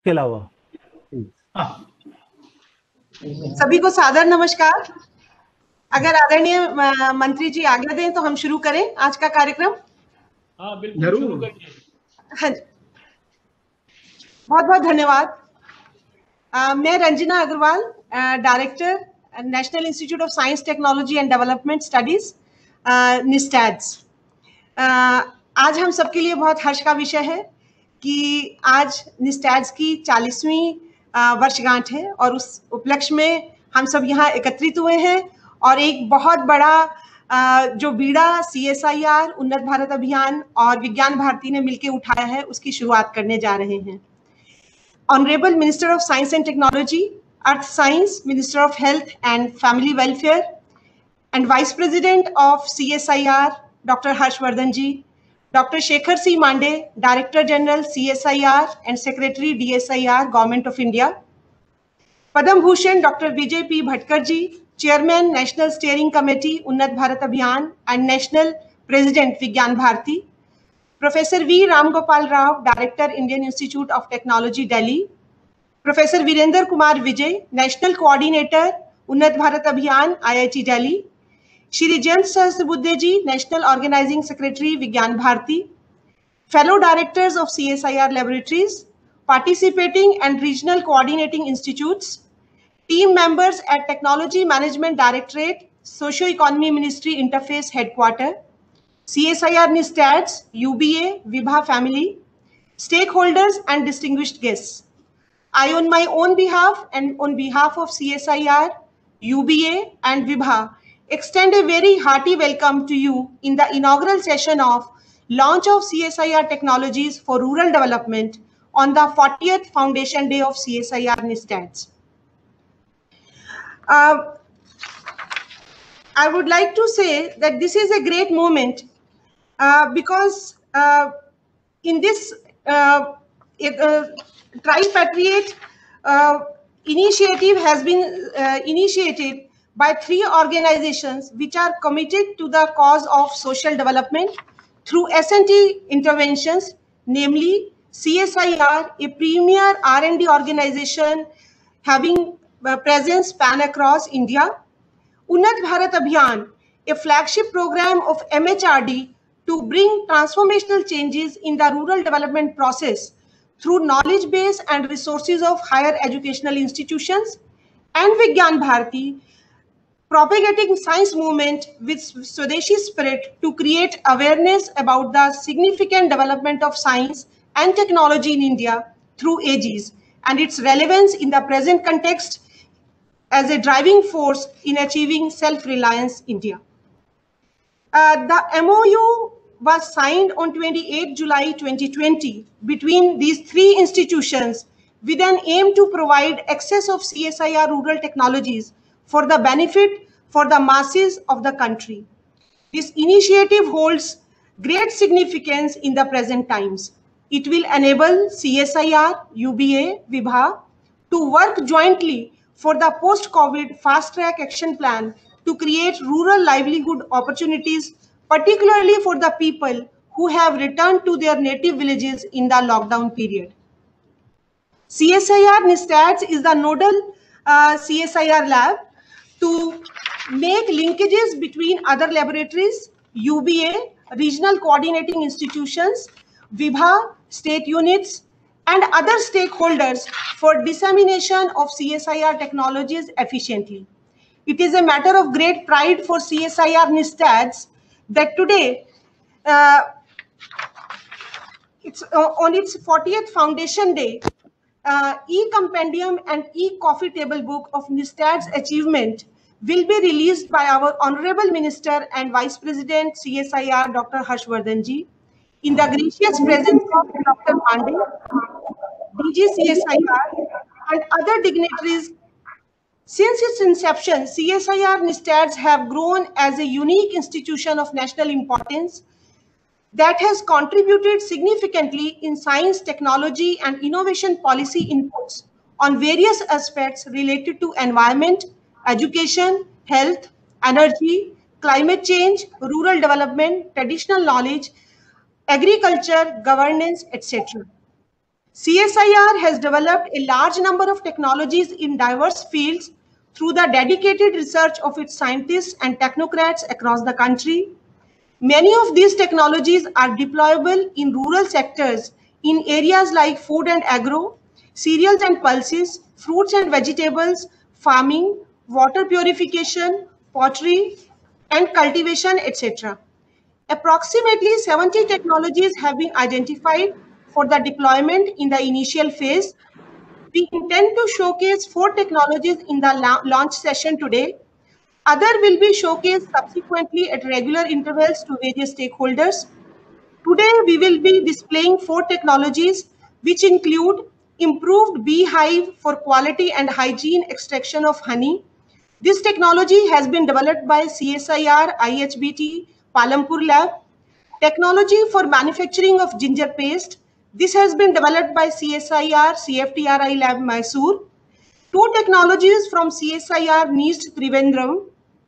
के अलावा। सभी को सादर नमस्कार। अगर आदरणीय मंत्री जी आज्ञा दें तो हम शुरू करें आज का कार्यक्रम। हाँ बिल्कुल शुरू करिए। हाँ जी, बहुत बहुत धन्यवाद। मैं Ranjana Agarwal, director national institute of science technology and development studies, NISTADS. आज हम सबके लिए बहुत हर्ष का विषय है कि आज निस्टैड्स की 40वीं वर्षगांठ है और उस उपलक्ष्य में हम सब यहाँ एकत्रित हुए हैं और एक बहुत बड़ा जो बीड़ा CSIR उन्नत भारत अभियान और विज्ञान भारती ने मिलकर उठाया है उसकी शुरुआत करने जा रहे हैं। Honorable Minister of Science and Technology, Earth Science, Minister of Health and Family Welfare, and Vice President of CSIR, Dr. Harshvardhan ji, Dr. Shekhar C. Mande, Director General CSIR and Secretary DSIR, Government of India, Padam Bhushan, Dr. Vijay P. Bhatkar ji, Chairman, National Steering Committee, Unnat Bharat Abhiyan, and National President, Vigyan Bharati, Professor V. Ram Gopal Rao, Director, Indian Institute of Technology, Delhi, Professor Virender Kumar Vijay, National Coordinator, Unnat Bharat Abhiyan, IIT Delhi, Shri Jayant Sahasrabuddhe ji, National Organizing Secretary, Vigyan Bharati, fellow directors of CSIR laboratories, participating and regional coordinating institutes, team members at Technology Management Directorate, Socio-Economy Ministry Interface Headquarter, CSIR NISTADS, UBA, Vibha family, stakeholders and distinguished guests. I, on my own behalf and on behalf of CSIR, UBA and Vibha, extend a very hearty welcome to you in the inaugural session of launch of CSIR technologies for rural development on the 40th Foundation Day of CSIR NISTADS. I would like to say that this is a great moment because in this tripatriate initiative has been initiated by 3 organizations which are committed to the cause of social development through S&T interventions, namely CSIR, a premier R&D organization having presence span across India, Unnat Bharat Abhiyan, a flagship program of MHRD to bring transformational changes in the rural development process through knowledge base and resources of higher educational institutions, and Vigyan Bharati, propagating science movement with Swadeshi spirit to create awareness about the significant development of science and technology in India through AGs and its relevance in the present context as a driving force in achieving self-reliance India. The MOU was signed on 28 July 2020 between these 3 institutions with an aim to provide access of CSIR rural technologies for the benefit for the masses of the country. This initiative holds great significance in the present times. It will enable CSIR, UBA, Vibha to work jointly for the post-COVID fast-track action plan to create rural livelihood opportunities, particularly for the people who have returned to their native villages in the lockdown period. CSIR NISTADS is the nodal CSIR lab to make linkages between other laboratories, UBA, regional coordinating institutions, Vibha, state units, and other stakeholders for dissemination of CSIR technologies efficiently. It is a matter of great pride for CSIR NISTADS that today, it's on its 40th Foundation Day, e-compendium and e-coffee table book of NISTAD's achievement will be released by our Honorable Minister and Vice President CSIR, Dr. Harshvardhan ji, in the gracious presence of Dr. Pandey, DG CSIR, and other dignitaries. Since its inception, CSIR NISTADS have grown as a unique institution of national importance that has contributed significantly in science, technology, and innovation policy inputs on various aspects related to environment, education, health, energy, climate change, rural development, traditional knowledge, agriculture, governance, etc. CSIR has developed a large number of technologies in diverse fields through the dedicated research of its scientists and technocrats across the country. Many of these technologies are deployable in rural sectors in areas like food and agro, cereals and pulses, fruits and vegetables, farming, water purification, pottery, and cultivation, etc. Approximately 70 technologies have been identified for the deployment in the initial phase. We intend to showcase 4 technologies in the launch session today. Other will be showcased subsequently at regular intervals to various stakeholders. Today, we will be displaying 4 technologies, which include improved beehive for quality and hygiene extraction of honey. This technology has been developed by CSIR IHBT Palampur Lab. Technology for manufacturing of ginger paste. This has been developed by CSIR CFTRI Lab Mysore. 2 technologies from CSIR NIST Trivandrum.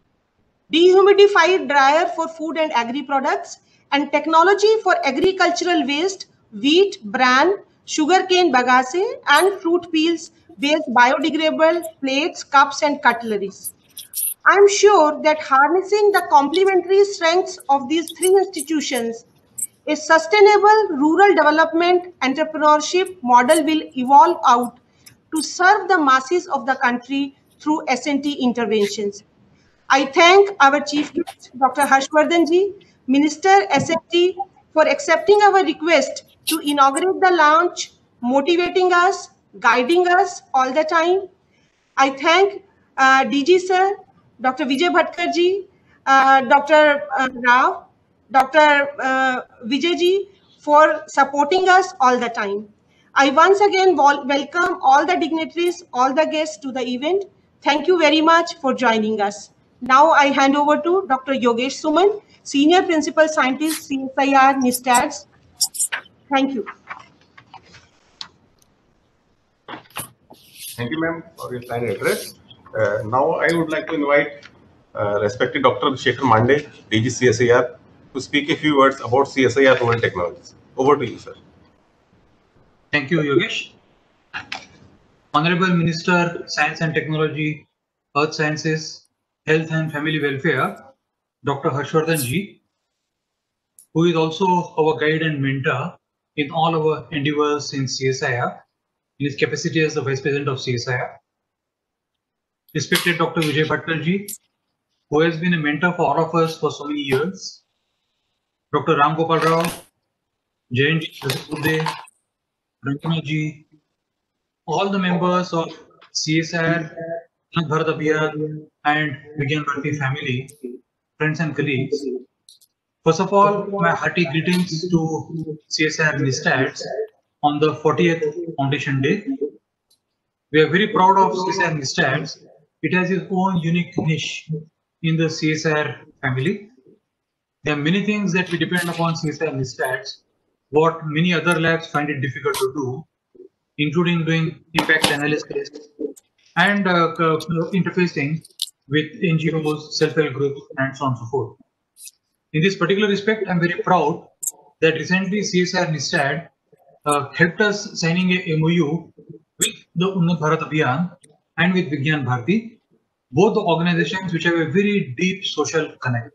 Dehumidified dryer for food and agri products, and technology for agricultural waste, wheat, bran, sugarcane bagasse, and fruit peels based biodegradable plates, cups, and cutleries. I am sure that harnessing the complementary strengths of these 3 institutions, a sustainable rural development entrepreneurship model will evolve out to serve the masses of the country through S&T interventions. I thank our Chief Guest, Dr. Harshvardhan Ji, Minister SFT, for accepting our request to inaugurate the launch, motivating us, guiding us all the time. I thank DG Sir, Dr. Vijay Bhatkar Ji, Dr. Rao, Dr. Vijay Ji for supporting us all the time. I once again welcome all the dignitaries, all the guests to the event. Thank you very much for joining us. Now I hand over to Dr. Yogesh Suman, Senior Principal Scientist, CSIR NISTADS. Thank you. Thank you, ma'am, for your kind address. Now I would like to invite respected Dr. Shekhar Mande, DG CSIR, to speak a few words about CSIR Rural Technologies. Over to you, sir. Thank you, Yogesh. Honorable Minister, Science and Technology, Earth Sciences, Health and Family Welfare, Dr. Harshvardhan Ji, who is also our guide and mentor in all our endeavors in CSIR, in his capacity as the Vice President of CSIR. Respected Dr. Vijay Bhatkar Ji, who has been a mentor for all of us for so many years. Dr. Ram Gopal Rao, Jayanji Sasipude, Ranjana Ji, all the members of CSIR, Bharat Abhiyan, and Vigyan Bharati family, friends and colleagues. First of all, my hearty greetings to CSIR NISTADS on the 40th Foundation Day. We are very proud of CSIR NISTADS. It has its own unique niche in the CSIR family. There are many things that we depend upon CSIR NISTADS, what many other labs find it difficult to do, including doing impact analysis and interfacing with NGOs, self-help groups, and so on and so forth. In this particular respect, I'm very proud that recently CSIR NISTAD helped us signing a MOU with the Unnat Bharat Abhiyan and with Vigyan Bharati, both the organizations which have a very deep social connect.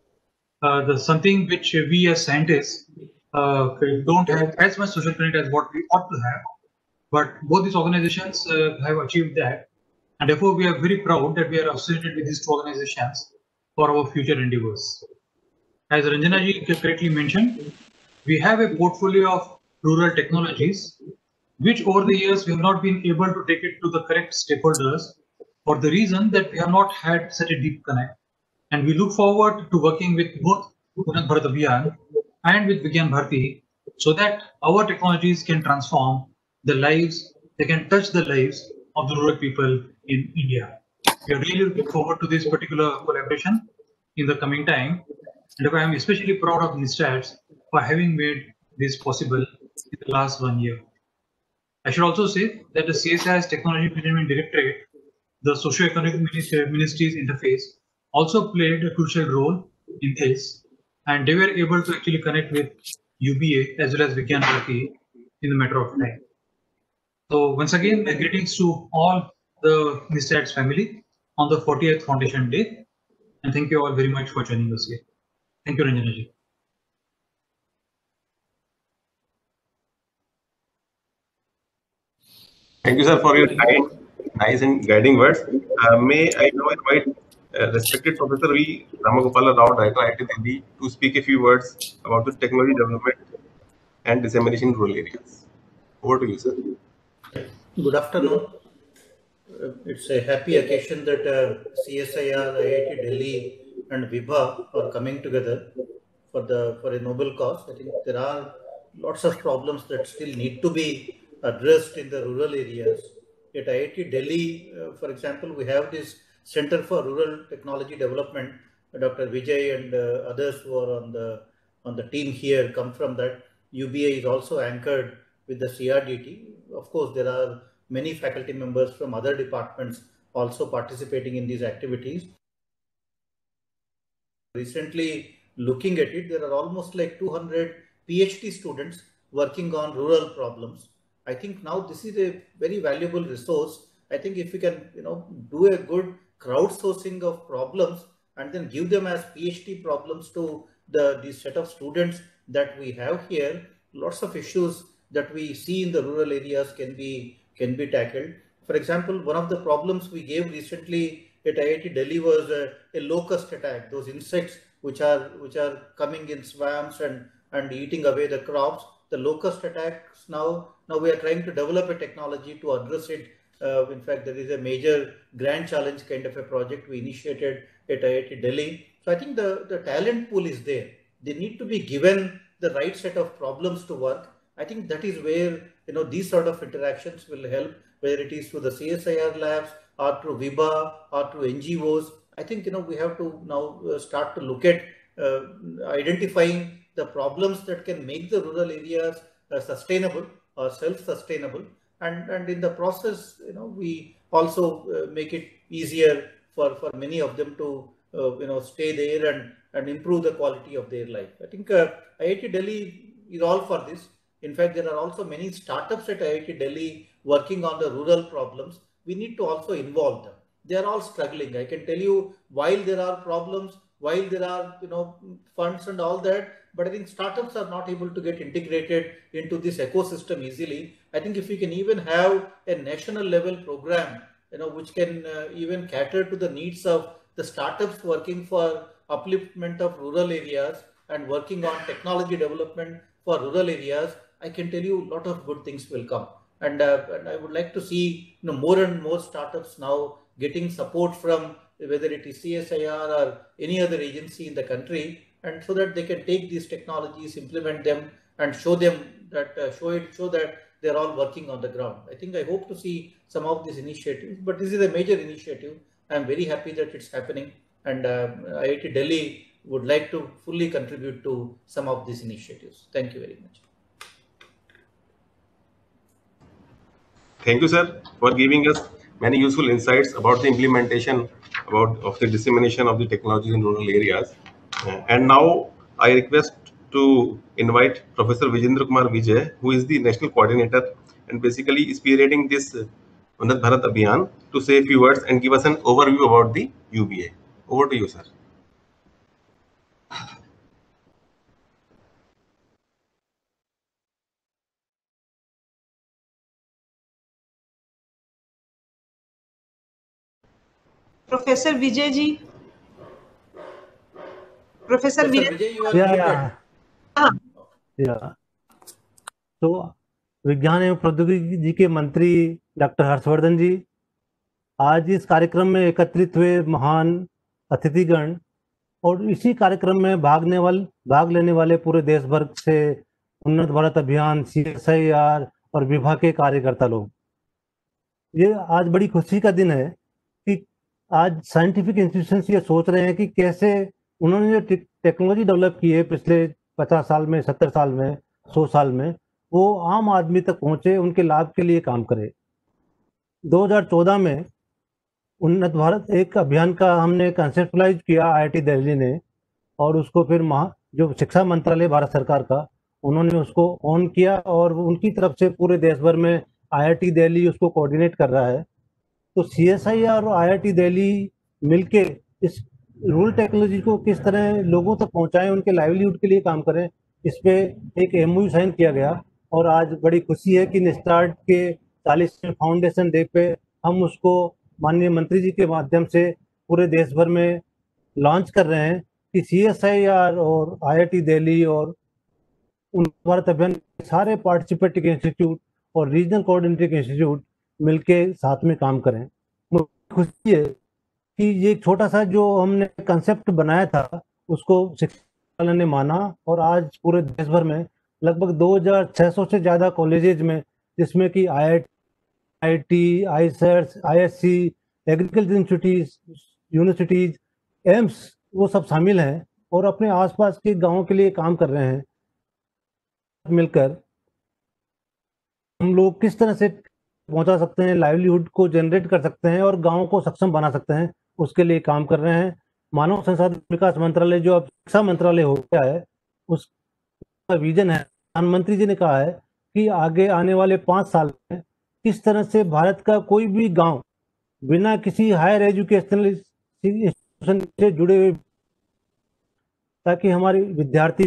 Something which we as scientists don't have as much social connect as what we ought to have, but both these organizations have achieved that, and therefore we are very proud that we are associated with these 2 organizations for our future endeavors. As Ranjana ji correctly mentioned, we have a portfolio of rural technologies, which over the years we have not been able to take it to the correct stakeholders for the reason that we have not had such a deep connect. And we look forward to working with both Unnat Bharat Abhiyan and with Vigyan Bharati so that our technologies can transform the lives, they can touch the lives of the rural people in India. We are really looking forward to this particular collaboration in the coming time. And I am especially proud of NISTADS for having made this possible in the last 1 year. I should also say that the CSIR's Technology Management Directorate, the Socio-Economic Ministries interface, also played a crucial role in this, and they were able to actually connect with UBA as well as Vigyan Bharati in a matter of time. So once again, my greetings to all the Mr. family on the 40th Foundation Day, and thank you all very much for joining us here. Thank you, Ranjana ji. Thank you, sir, for your kind, nice and guiding words. May I now invite respected Professor V. Ramagopala Rao, Director IIT Delhi, to speak a few words about the technology development and dissemination in rural areas. Over to you, sir. Good afternoon. It's a happy occasion that CSIR, IIT Delhi, and Vibha are coming together for a noble cause. I think there are lots of problems that still need to be addressed in the rural areas. At IIT Delhi, for example, we have this Center for Rural Technology Development. Dr. Vijay and others who are on the team here come from that. UBA is also anchored with the CRDT. Of course, there are many faculty members from other departments also participating in these activities. Recently, looking at it, there are almost like 200 PhD students working on rural problems. I think now this is a very valuable resource. I think if we can, do a good crowdsourcing of problems and then give them as PhD problems to the set of students that we have here, lots of issues that we see in the rural areas can be tackled. For example, one of the problems we gave recently at IIT Delhi was a locust attack. Those insects which are coming in swamps and eating away the crops. The locust attacks now we are trying to develop a technology to address it. In fact, there is a major grand challenge kind of a project we initiated at IIT Delhi. So I think the talent pool is there. They need to be given the right set of problems to work. I think that is where these sort of interactions will help, whether it is through the CSIR labs or through VIBA or through NGOs. I think we have to now start to look at identifying the problems that can make the rural areas sustainable or self-sustainable, and in the process, we also make it easier for many of them to stay there and improve the quality of their life. I think IIT Delhi is all for this. In fact, there are also many startups at IIT Delhi working on the rural problems. We need to also involve them. They are all struggling. I can tell you, while there are problems, while there are funds and all that, but I think startups are not able to get integrated into this ecosystem easily. I think if we can even have a national level program, which can even cater to the needs of the startups working for upliftment of rural areas and working on technology development for rural areas, I can tell you a lot of good things will come. And I would like to see more and more startups now getting support from whether it is CSIR or any other agency in the country, and so that they can take these technologies, implement them, and show them that show that they're all working on the ground. I hope to see some of these initiatives, but this is a major initiative. I'm very happy that it's happening, and IIT Delhi would like to fully contribute to some of these initiatives. Thank you very much. Thank you, sir, for giving us many useful insights about the implementation of the dissemination of the technologies in rural areas. And now I request to invite Professor Vijendra Kumar Vijay, who is the national coordinator and basically spearheading this Unnat Bharat Abhiyan, to say a few words and give us an overview about the UBA. Over to you, sir. Professor Vijay ji. Professor Vijay, you are muted. तो विज्ञान एवं प्रौद्योगिकी जी के मंत्री doctor Harshvardhan जी आज इस कार्यक्रम में एकत्रित हुए महान अतिथिगण और इसी कार्यक्रम में भाग लेने वाले पूरे देश भर से उन्नत भारत अभियान, CSIR और विभाग के कार्यकर्ता लोग, ये आज बड़ी खुशी का दिन है कि आज साइंटिफिक इंस्टीट्यूशंस ये सोच रहे हैं कि कैसे उन्होंने जो टेक्नोलॉजी डेवलप की है पिछले 50 साल में, 70 साल में, 100 साल में, वो आम आदमी तक पहुंचे, उनके लाभ के लिए काम करे। 2014 में उन्नत भारत एक अभियान का हमने कंसेप्टलाइज किया IIT दिल्ली ने, और उसको फिर जो शिक्षा मंत्रालय भारत सरकार का, उन्होंने उसको ऑन किया और उनकी तरफ से पूरे देश भर में IIT दिल्ली उसको कोऑर्डिनेट कर रहा है। तो CSIR और IIT दिल्ली मिलके इस रूरल टेक्नोलॉजी को किस तरह लोगों तक पहुंचाएं, उनके लाइवलीहुड के लिए काम करें, इस पे एक MOU साइन किया गया। और आज बड़ी खुशी है कि नेस्टार्ट के 40वें फाउंडेशन डे पे हम उसको माननीय मंत्री जी के माध्यम से पूरे देश भर में लॉन्च कर रहे हैं कि CSIR और IIT दिल्ली और भारत अभियान के सारे पार्टिसिपेटिंग इंस्टीट्यूट और रीजनल कोऑर्डिनेटिंग इंस्टीट्यूट मिलके साथ में काम करें। मुझे खुशी है कि ये एक छोटा सा जो हमने कंसेप्ट बनाया था उसको शिक्षा ने माना, और आज पूरे देश भर में लगभग 2600 से ज़्यादा कॉलेजेज में, जिसमें कि IIT, ISERS, ISC, agriculture universities, AIIMS, वो सब शामिल हैं और अपने आसपास के गांवों के लिए काम कर रहे हैं। मिलकर हम लोग किस तरह से पहुंचा सकते हैं, लाइवलीहुड को जनरेट कर सकते हैं और गांवों को सक्षम बना सकते हैं, उसके लिए काम कर रहे हैं। मानव संसाधन विकास मंत्रालय जो अब शिक्षा मंत्रालय हो गया है, उसका विजन है, प्रधानमंत्री जी ने कहा है कि आगे आने वाले 5 साल में किस तरह से भारत का कोई भी गांव बिना किसी हायर एजुकेशनल इंस्टीट्यूशन से जुड़े हुए, ताकि हमारे विद्यार्थी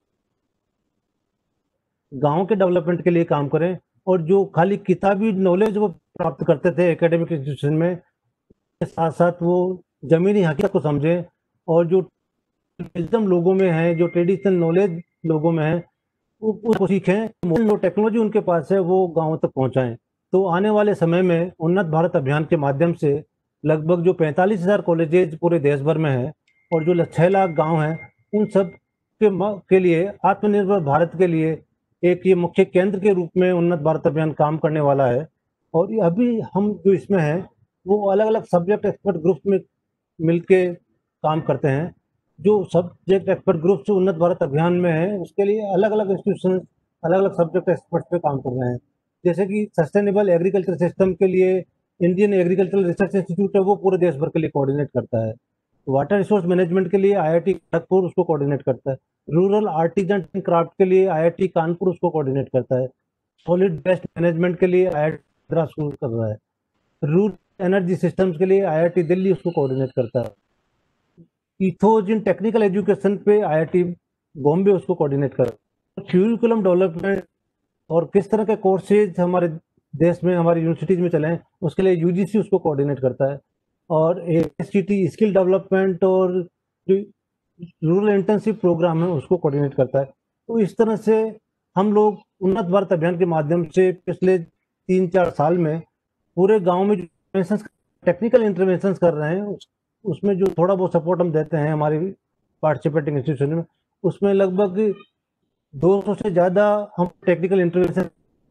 गांव के डेवलपमेंट के लिए काम करें और जो खाली किताबी नॉलेज वो प्राप्त करते थे एकेडमिक इंस्टीट्यूशन में, के साथ साथ वो जमीनी हकीकत को समझें और जो विजडम लोगों में है, जो ट्रेडिशनल नॉलेज लोगों में है, उसको सीखें, जो टेक्नोलॉजी उनके पास है वो गाँव तक पहुँचाएँ। तो आने वाले समय में उन्नत भारत अभियान के माध्यम से लगभग जो 45,000 कॉलेजेज पूरे देश भर में है और जो 6 लाख गाँव हैं, उन सब के लिए आत्मनिर्भर भारत के लिए एक ये मुख्य केंद्र के रूप में उन्नत भारत अभियान काम करने वाला है। और अभी हम जो इसमें हैं वो अलग अलग सब्जेक्ट एक्सपर्ट ग्रुप में मिलके काम करते हैं। जो सब्जेक्ट एक्सपर्ट ग्रुप जो उन्नत भारत अभियान में है उसके लिए अलग अलग इंस्टीट्यूशन अलग अलग सब्जेक्ट एक्सपर्ट पे काम कर रहे हैं। जैसे कि सस्टेनेबल एग्रीकल्चर सिस्टम के लिए इंडियन एग्रीकल्चरल रिसर्च इंस्टीट्यूट है, वो पूरे देश भर के लिए कोऑर्डिनेट करता है। वाटर रिसोर्स मैनेजमेंट के लिए IIT खड़गपुर उसको कोऑर्डिनेट करता है। रूरल आर्टिजन एंड क्राफ्ट के लिए IIT कानपुर उसको कोऑर्डिनेट करता है। सॉलिड वेस्ट मैनेजमेंट के लिए IIT मद्रास कर रहा है। रूरल एनर्जी सिस्टम्स के लिए IIT दिल्ली उसको कोऑर्डिनेट करता है। इथोजिन टेक्निकल एजुकेशन पे IIT बॉम्बे उसको कोऑर्डिनेट कर रहा है। क्यूरिकुलम डेवलपमेंट और किस तरह के कोर्सेज हमारे देश में हमारी यूनिवर्सिटीज में चले उसके लिए UGC उसको कोऑर्डिनेट करता है। और ASCT स्किल डेवलपमेंट और जो रूरल इंटर्नशिप प्रोग्राम है उसको कोऑर्डिनेट करता है। तो इस तरह से हम लोग उन्नत भारत अभियान के माध्यम से पिछले 3-4 साल में पूरे गांव में जो टेक्निकल इंटरवेंशंस कर रहे हैं उसमें जो थोड़ा बहुत सपोर्ट हम देते हैं हमारी पार्टिसिपेटिंग इंस्टीट्यूशन में, उसमें लगभग 200 से ज़्यादा हम टेक्निकल इंटरवेंशन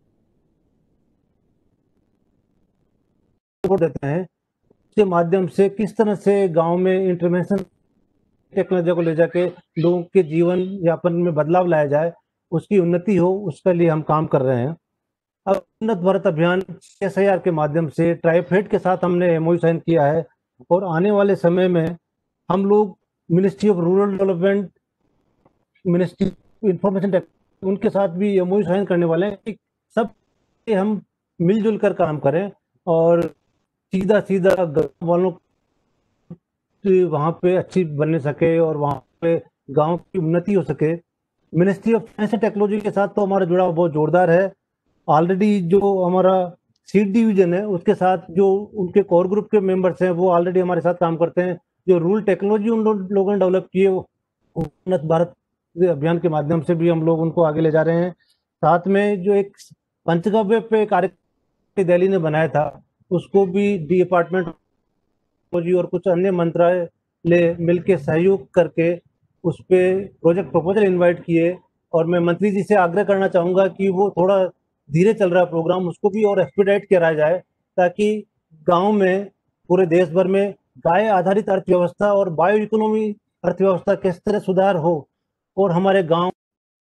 देते हैं। के माध्यम से किस तरह से गांव में इंटरवेंशन टेक्नोलॉजी को ले जाके लोगों के जीवन यापन में बदलाव लाया जाए, उसकी उन्नति हो, उसके लिए हम काम कर रहे हैं। अब उन्नत भारत अभियान CSIR के माध्यम से ट्राइफेड के साथ हमने MOU साइन किया है और आने वाले समय में हम लोग ministry of rural development, ministry information technology, उनके साथ भी MOU साइन करने वाले हैं कि सब हम मिलजुल कर काम करें और सीधा गाँव वालों वहाँ पे अच्छी बनने सके और वहाँ पे गांव की उन्नति हो सके। Ministry of science and technology के साथ तो हमारा जुड़ाव बहुत जोरदार है। ऑलरेडी जो हमारा सीड डिवीजन है उसके साथ जो उनके कोर ग्रुप के मेंबर्स हैं वो ऑलरेडी हमारे साथ काम करते हैं। जो रूरल टेक्नोलॉजी उन लोगों ने डेवलप की है वो उन्नत भारत अभियान के माध्यम से भी हम लोग उनको आगे ले जा रहे हैं। साथ में जो एक पंचगव्य पे कार्यक्रम दिल्ली ने बनाया था उसको भी डिपार्टमेंट और कुछ अन्य मंत्रालय मिलकर सहयोग करके उस पे प्रोजेक्ट प्रपोजल इनवाइट किए। और मैं मंत्री जी से आग्रह करना चाहूँगा कि वो थोड़ा धीरे चल रहा प्रोग्राम उसको भी और एक्सपीडाइट करा जाए ताकि गांव में पूरे देश भर में गाय आधारित अर्थव्यवस्था और बायो इकोनॉमी अर्थव्यवस्था किस तरह सुधार हो और हमारे गांव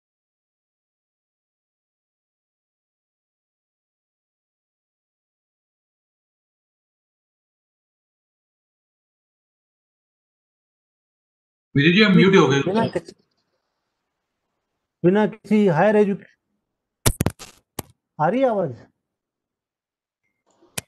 विजय जी, आप म्यूट हो गए। बिना किसी हायर एजुकेशन आ रही है आवाज?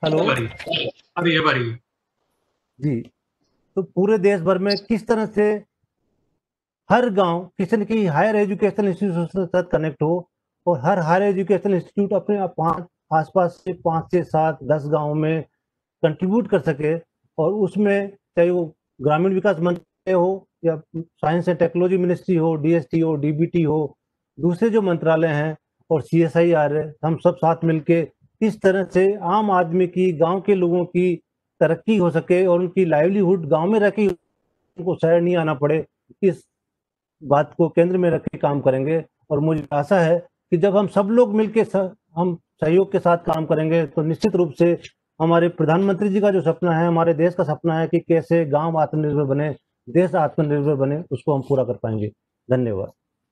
हेलो अरे बारी जी। तो पूरे देश भर में किस तरह से हर गांव किसी न किसी हायर एजुकेशन इंस्टीट्यूट के साथ कनेक्ट हो और हर हायर एजुकेशन इंस्टीट्यूट अपने आसपास से 5 से 7 10 गांव में कंट्रीब्यूट कर सके, और उसमें चाहे वो ग्रामीण विकास मंत्रालय हो या साइंस एंड टेक्नोलॉजी मिनिस्ट्री हो, डीएसटी हो, डीबीटी हो, दूसरे जो मंत्रालय हैं और CSIR है, हम सब साथ मिलके इस तरह से आम आदमी की, गांव के लोगों की तरक्की हो सके और उनकी लाइवलीहुड गांव में रह के उनको शहर नहीं आना पड़े, इस बात को केंद्र में रख के काम करेंगे। और मुझे आशा है कि जब हम सब लोग मिलके हम सहयोग के साथ काम करेंगे तो निश्चित रूप से हमारे प्रधानमंत्री जी का जो सपना है, हमारे देश का सपना है कि कैसे गांव आत्मनिर्भर बने, देश आत्मनिर्भर बने, उसको हम पूरा कर पाएंगे। धन्यवाद।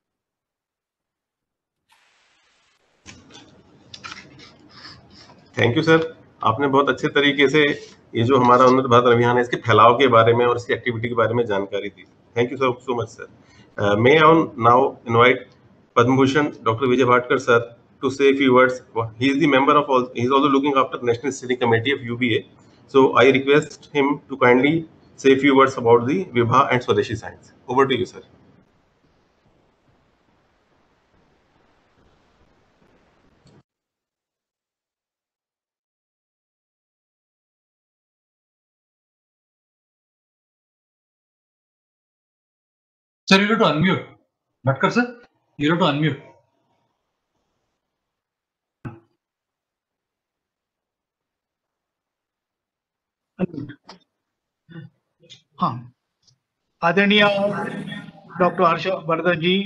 थैंक यू सर, आपने बहुत अच्छे तरीके से ये जो हमारा उन्नत भारत अभियान है इसके फैलाव के बारे में और इसकी एक्टिविटी के बारे में जानकारी दी। Thank you so much sir. May I now invite Padma Bhushan Dr. Vijay Bhatkar sir to say a few words. He is the member of all. He is also looking after National Steering Committee of UBA. So I request him to kindly say a few words about the Vibha and Swadeshi science. Over to you, sir. Sir, you have to unmute. Bhatkar sir, you have to unmute. हाँ, आदरणीय doctor Harshvardhan ji,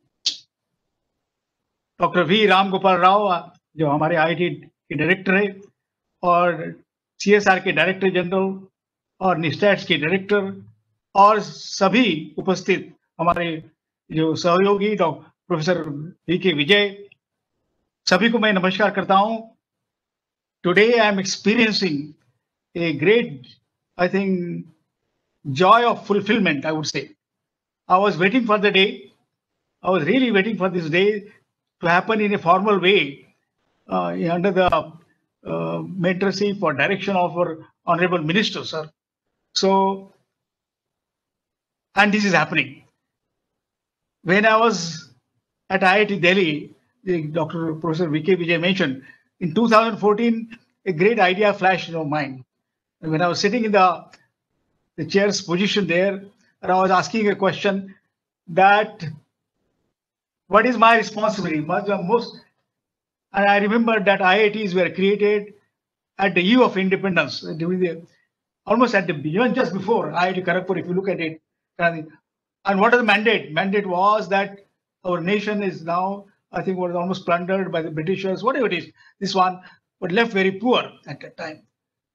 doctor V Ram Gopal Rao जो हमारे IT के director है और CSR के director general और निस्टैट्स के डायरेक्टर और सभी उपस्थित हमारे जो सहयोगी डॉक्टर प्रोफेसर VK विजय, सभी को मैं नमस्कार करता हूँ। Today I am experiencing a great, I think, joy of fulfillment, I would say. I was waiting for the day. I was really waiting for this day to happen in a formal way under the mentorship or direction of our Honorable Minister, sir. So, and this is happening. When I was at IIT Delhi, Dr. Professor VK Vijay mentioned, in 2014, a great idea flashed in our mind. When I was sitting in the chair's position there, and I was asking a question that, what is my responsibility? And I remember that IITs were created at the eve of independence, during the, almost at the, even just before IIT Kharagpur, if you look at it. And what is the mandate? Mandate was that our nation is now, I think, was almost plundered by the Britishers, whatever it is, this one, but left very poor at that time.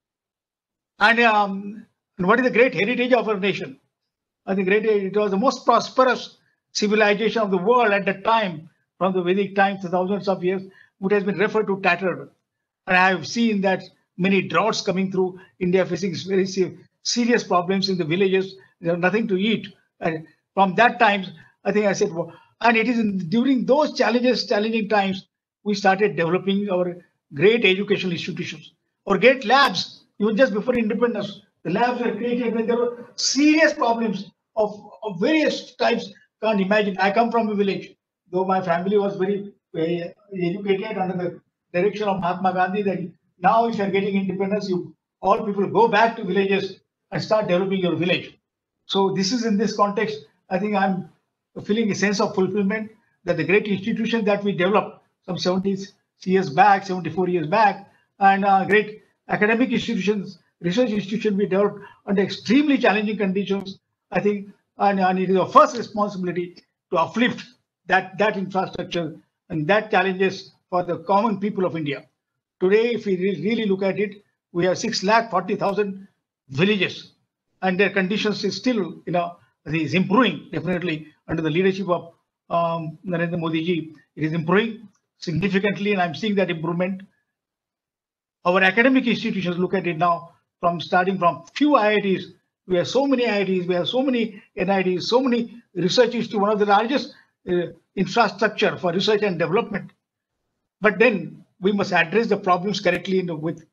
And what is the great heritage of our nation? I think it was the most prosperous civilization of the world at that time, from the Vedic times, thousands of years, which has been referred to tattered. And I have seen that many droughts coming through India, facing very serious problems in the villages. There was nothing to eat. And from that time, I think I said, well, and it is during those challenging times, we started developing our great educational institutions, or great labs. Even just before independence, the labs were created when there were serious problems of various types. Can't imagine. I come from a village, though my family was very educated under the direction of Mahatma Gandhi. That now, if you are getting independence, all people go back to villages and start developing your village. So this is in this context. I think I'm feeling a sense of fulfillment that the great institution that we developed some 70 years back, 74 years back, and great academic institutions, research institutions we developed under extremely challenging conditions, I think, and it is our first responsibility to uplift that infrastructure and that challenges for the common people of India. Today, if we really look at it, we have 640,000 villages, and their conditions is still, is improving definitely under the leadership of Narendra Modi ji. It is improving significantly, and I'm seeing that improvement. Our academic institutions, look at it now, starting from few IITs, we have so many IITs, we have so many NITs, so many research institutes, one of the largest infrastructure for research and development. But then we must address the problems correctly with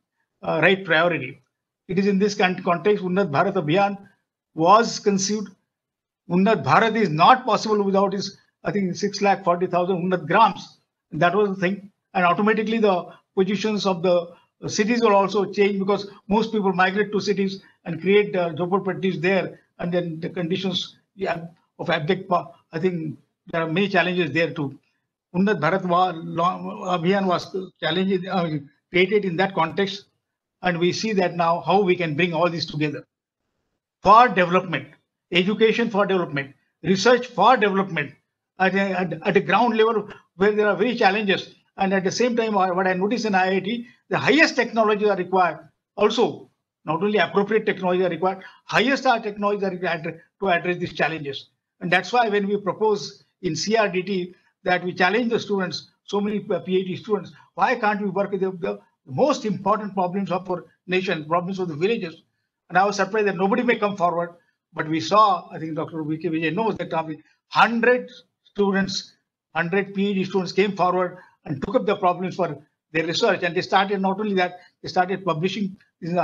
right priority. It is in this context Unnat Bharat Abhiyan was conceived. Unnat Bharat is not possible without his, I think, 6,40,000 Unnat grams. That was the thing. And automatically the positions of the cities will also change because most people migrate to cities and create jhopparpattis there. And then the conditions of abject, I think there are many challenges there too. Unnat Bharat Abhiyan was created in that context. And we see that now how we can bring all this together for development, education for development, research for development at a ground level where there are very challenges. And at the same time, what I notice in IIT, the highest technologies are required. Also, not only appropriate technologies are required, highest technologies are required to address these challenges. And that's why when we propose in CRDT that we challenge the students, so many PhD students, why can't we work with the most important problems of our nation, problems of the villages? And I was surprised that nobody may come forward, but we saw, I think Dr. V.K. Vijay knows that 100 students, 100 PhD students came forward and took up the problems for their research. And they started, not only that, they started publishing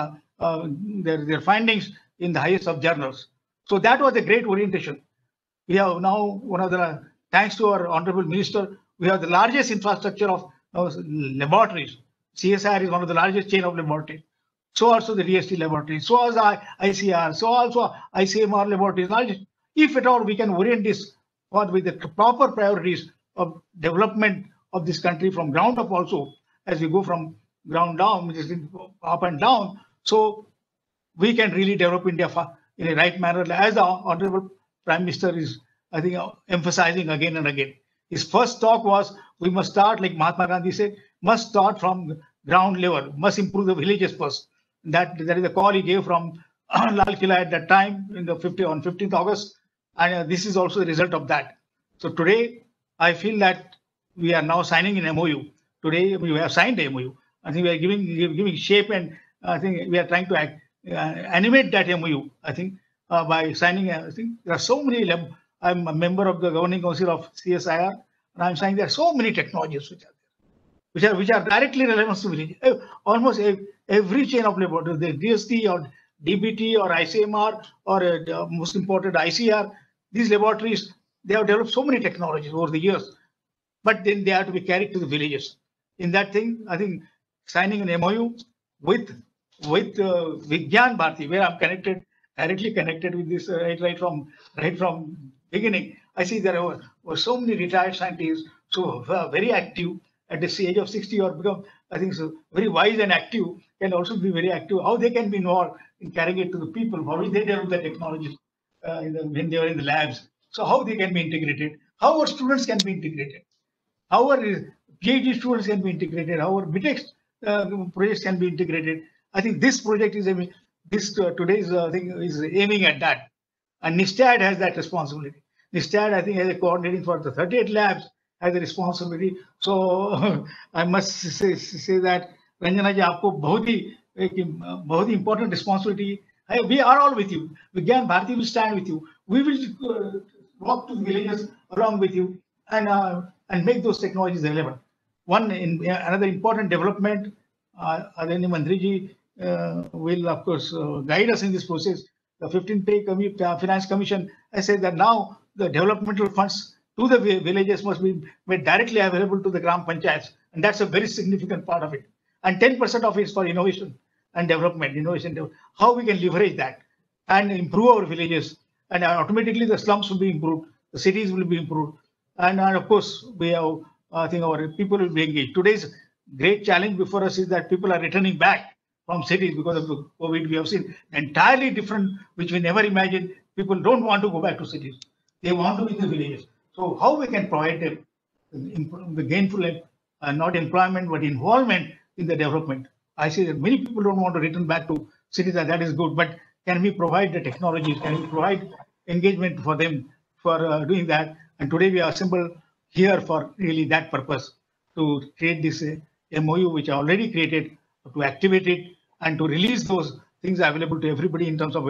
their findings in the highest of journals. So that was a great orientation. We have now thanks to our Honorable Minister, we have the largest infrastructure of laboratories. CSIR is one of the largest chain of laboratories. So also the DST laboratories, so also ICR, so also ICMR laboratories. If at all we can orient this with the proper priorities of development of this country from ground up also, as we go from ground down, which is up and down, so we can really develop India in a right manner, as the Honorable Prime Minister is, I think, emphasizing again and again. His first talk was, we must start, like Mahatma Gandhi said, must start from ground level, must improve the villages first. That is the call he gave from Lal Killa at that time on 15th August. And this is also the result of that. So today, I feel that we are now signing an MOU. Today, we have signed the MOU. I think we are giving shape, and I think we are trying to animate that MOU, I think, by signing. I think there are so many. I'm a member of the Governing Council of CSIR, and I'm saying there are so many technologies which are directly relevant to village. Almost every chain of laboratories, the DST or DBT or ICMR or most important ICR, these laboratories, they have developed so many technologies over the years, but then they have to be carried to the villages. In that thing, I think signing an MOU with Vigyan Bharati, where I'm directly connected with this right from beginning. I see there were so many retired scientists, so very active at the age of 60 or become, I think, so very wise and active, can also be very active. How they can be involved in carrying it to the people, how they develop the technologies when they are in the labs. So how they can be integrated, how our students can be integrated, how our PhD students can be integrated, how our BTech projects can be integrated. I think this project is today's thing is aiming at that, and NISTAD has that responsibility. NISTAD, I think, has a coordinating for the 38 labs, has a responsibility. So I must say that Ranjana ji, आपको बहुत ही important responsibility. We are all with you. Vigyan Bharati will stand with you. We will walk to the villages along with you and make those technologies relevant. Another important development, Adani Mandri ji will of course guide us in this process. The 15th Pay Finance Commission has said that now the developmental funds to the villages must be made directly available to the Gram Panchayats, and that's a very significant part of it. And 10% of it is for innovation and development, how we can leverage that and improve our villages, and automatically the slums will be improved, the cities will be improved, and of course we have, I think, our people will be engaged. Today's great challenge before us is that people are returning back from cities because of the COVID. We have seen entirely different, which we never imagined. People don't want to go back to cities; they want to be in the villages. So how we can provide them the gainful, not employment, but involvement in the development. I say that many people don't want to return back to cities, and that is good, but can we provide the technologies? Can we provide engagement for them for doing that? And today we are assembled here for really that purpose, to create this MOU, which I already created, to activate it and to release those things available to everybody in terms of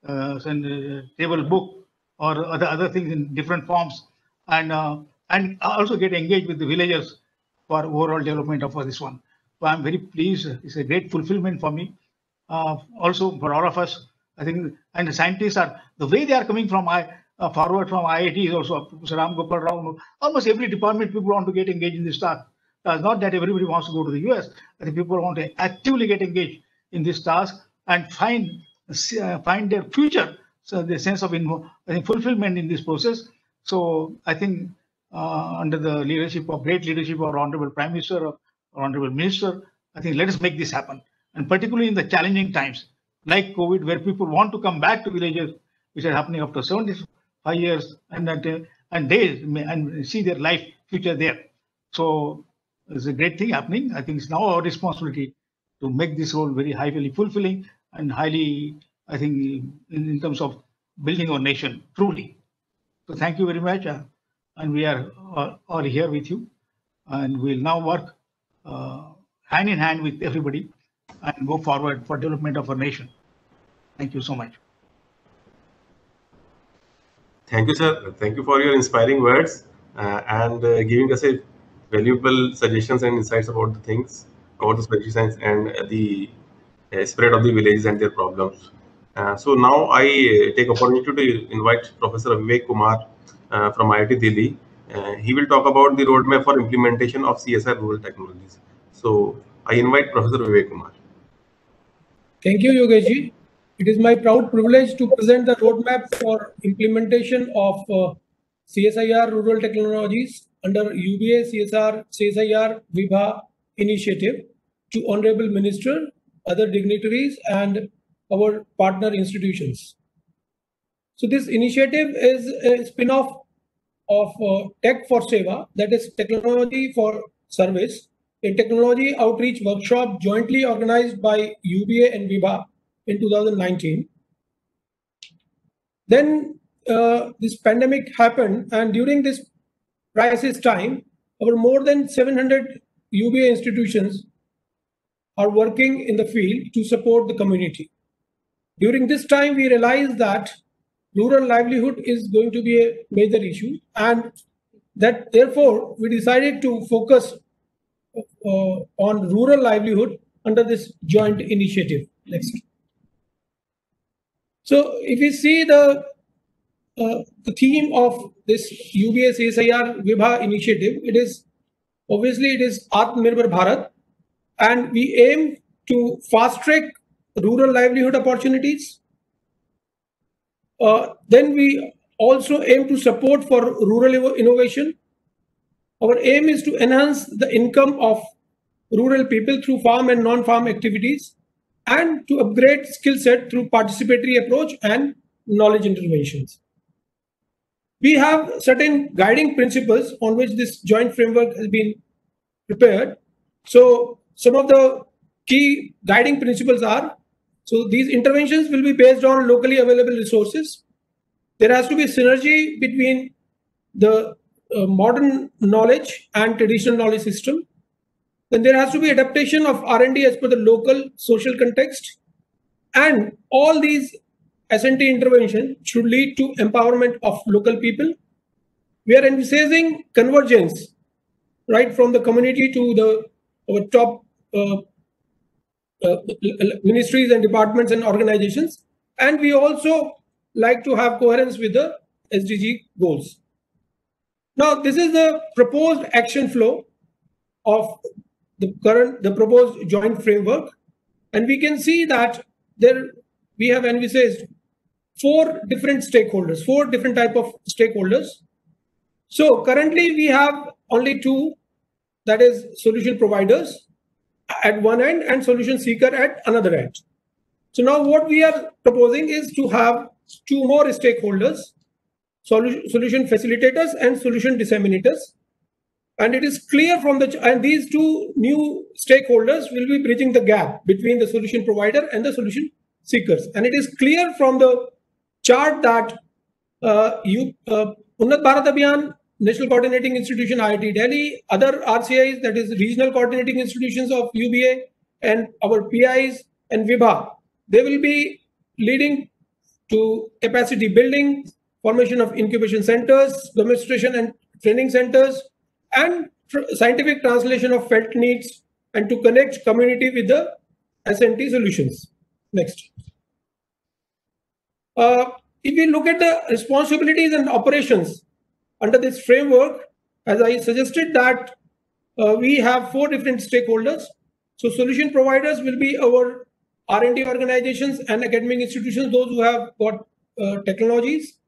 a table book or other things in different forms, and also get engaged with the villagers for overall development of this one. So I'm very pleased. It's a great fulfillment for me. Also for all of us, I think, and the scientists are, the way they are coming from forward from IIT is also, Professor Ram Gopal Rao, almost every department people want to get engaged in this task. It's not that everybody wants to go to the US. I think people want to actively get engaged in this task and find their future, so the sense of fulfillment in this process. So I think under the great leadership of our Honorable Prime Minister or Honorable Minister, I think let us make this happen. And particularly in the challenging times like COVID, where people want to come back to villages, which are happening after 75 years and days, and see their life future there. So it's a great thing happening. I think it's now our responsibility to make this role very highly fulfilling and highly, I think, in terms of building our nation truly. So thank you very much, and we are all here with you, and we'll now work hand in hand with everybody and go forward for development of our nation. Thank you so much. Thank you, sir. Thank you for your inspiring words and giving us a valuable suggestions and insights about the things, about the special science and the spread of the villages and their problems. So now I take opportunity to invite Professor Vivek Kumar from IIT Delhi. He will talk about the roadmap for implementation of CSR rural technologies. So I invite Professor Vivek Kumar. Thank you, Yogesh. It is my proud privilege to present the roadmap for implementation of CSIR rural technologies under UBA CSIR Vibha initiative to Honorable Minister, other dignitaries, and our partner institutions. So this initiative is a spin-off of Tech for Seva, that is Technology for Service, a technology outreach workshop jointly organized by UBA and Vibha in 2019. Then this pandemic happened, and during this crisis time, our more than 700 UBA institutions are working in the field to support the community. During this time, we realized that rural livelihood is going to be a major issue, and that therefore we decided to focus on rural livelihood under this joint initiative. Next. So if we see the theme of this UBA CSIR Vibha initiative, it is Atmanirbhar Bharat, and we aim to fast track rural livelihood opportunities. Then we also aim to support for rural innovation. Our aim is to enhance the income of rural people through farm and non-farm activities, and to upgrade skill set through participatory approach and knowledge interventions. We have certain guiding principles on which this joint framework has been prepared. So some of the key guiding principles are, so these interventions will be based on locally available resources. There has to be synergy between the modern knowledge and traditional knowledge system. Then there has to be adaptation of R&D as per the local social context. And all these S&T intervention should lead to empowerment of local people. We are envisaging convergence right from the community to our top ministries and departments and organizations. And we also like to have coherence with the SDG goals. Now, this is the proposed action flow of the proposed joint framework. And we can see that we have envisaged 4 different stakeholders, 4 different type of stakeholders. So currently we have only 2, that is solution providers at one end and solution seeker at another end. So now what we are proposing is to have 2 more stakeholders, solution facilitators and solution disseminators. And it is clear from and these 2 new stakeholders will be bridging the gap between the solution provider and the solution seekers. And it is clear from the chart that Unnat Bharat Abhiyan, National Coordinating Institution, IIT Delhi, other RCIs, that is regional coordinating institutions of UBA, and our PIs and Vibha, they will be leading to capacity building, formation of incubation centers, demonstration and training centers, and scientific translation of felt needs and to connect community with the S&T solutions. Next. If we look at the responsibilities and operations under this framework, as I suggested that we have 4 different stakeholders. So solution providers will be our R&D organizations and academic institutions, those who have got technologies.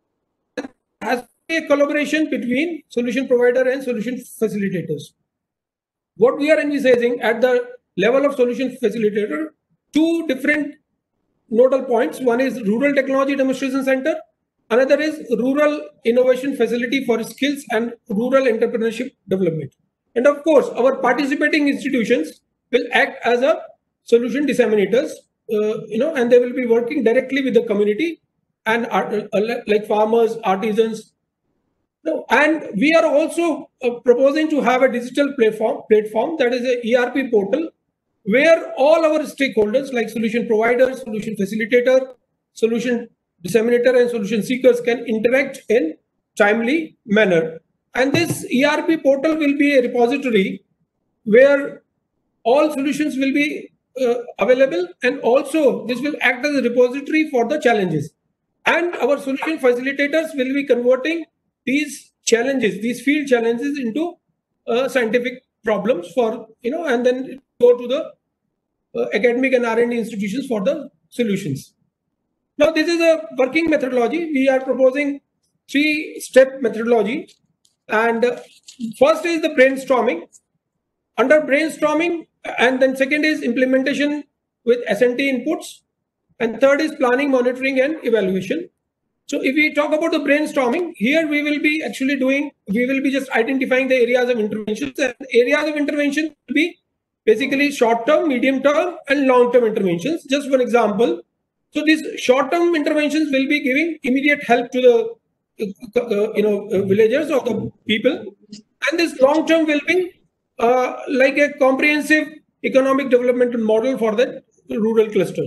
Has a collaboration between solution provider and solution facilitators. What we are envisaging at the level of solution facilitator, 2 different nodal points. One is Rural Technology Demonstration Center. Another is Rural Innovation Facility for Skills and Rural Entrepreneurship Development. And of course, our participating institutions will act as a solution disseminators, and they will be working directly with the community and like farmers, artisans. And we are also proposing to have a digital platform that is a ERP portal where all our stakeholders like solution providers, solution facilitator, solution disseminator and solution seekers can interact in timely manner. And this ERP portal will be a repository where all solutions will be available, and also this will act as a repository for the challenges. And our solution facilitators will be converting these challenges, these field challenges into scientific problems for, and then go to the academic and R&D institutions for the solutions. Now, this is a working methodology. We are proposing 3-step methodology. And first is the brainstorming. Under brainstorming, and then second is implementation with S&T inputs. And third is planning, monitoring, and evaluation. So if we talk about the brainstorming, here we will be just identifying the areas of interventions. And areas of intervention will be basically short-term, medium-term, and long-term interventions. Just one example. So these short-term interventions will be giving immediate help to the villagers or the people, and this long-term will be like a comprehensive economic development model for the rural cluster.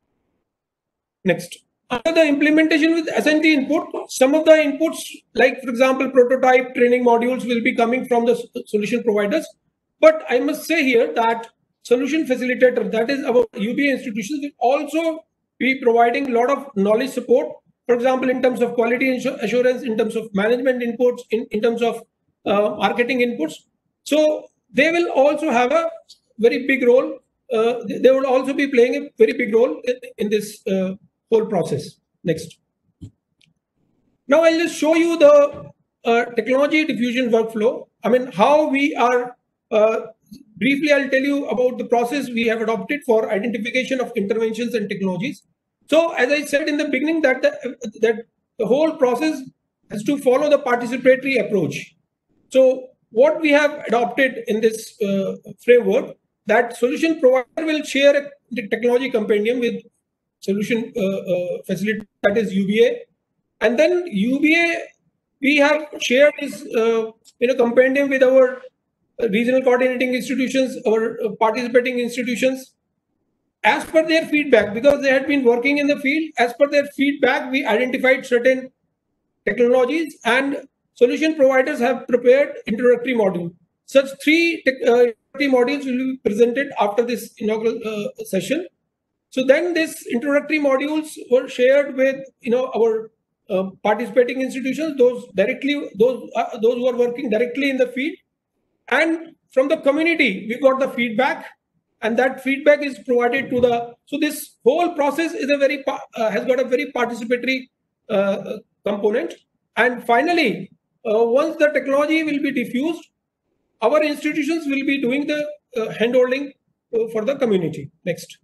Next, after the implementation with S&T input, some of the inputs, like for example, prototype training modules will be coming from the solution providers. But I must say here that solution facilitator, that is our UBA institutions, will also be providing a lot of knowledge support. For example, in terms of quality assurance, in terms of management inputs, in terms of marketing inputs. So they will also have a very big role. They will also be playing a very big role in this whole process. Next. Now I'll just show you the technology diffusion workflow. I mean, how we are, briefly I'll tell you about the process we have adopted for identification of interventions and technologies. So as I said in the beginning, that the whole process has to follow the participatory approach. So what we have adopted in this framework, that solution provider will share a technology compendium with solution facility, that is UBA. And then UBA, we have shared this compendium with our regional coordinating institutions, our participating institutions. As per their feedback, because they had been working in the field, as per their feedback, we identified certain technologies, and solution providers have prepared introductory module. Such 3 introductory modules will be presented after this inaugural session. So then these introductory modules were shared with our participating institutions, those who are working directly in the field, and from the community we got the feedback, and that feedback is provided to the. So this whole process is has got a very participatory component. And finally, once the technology will be diffused, our institutions will be doing the handholding for the community. Next.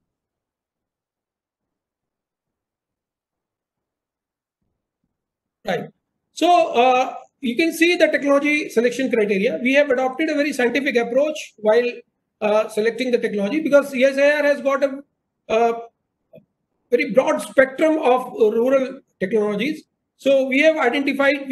Right. So you can see the technology selection criteria. We have adopted a very scientific approach while selecting the technology, because CSIR has got a very broad spectrum of rural technologies. So we have identified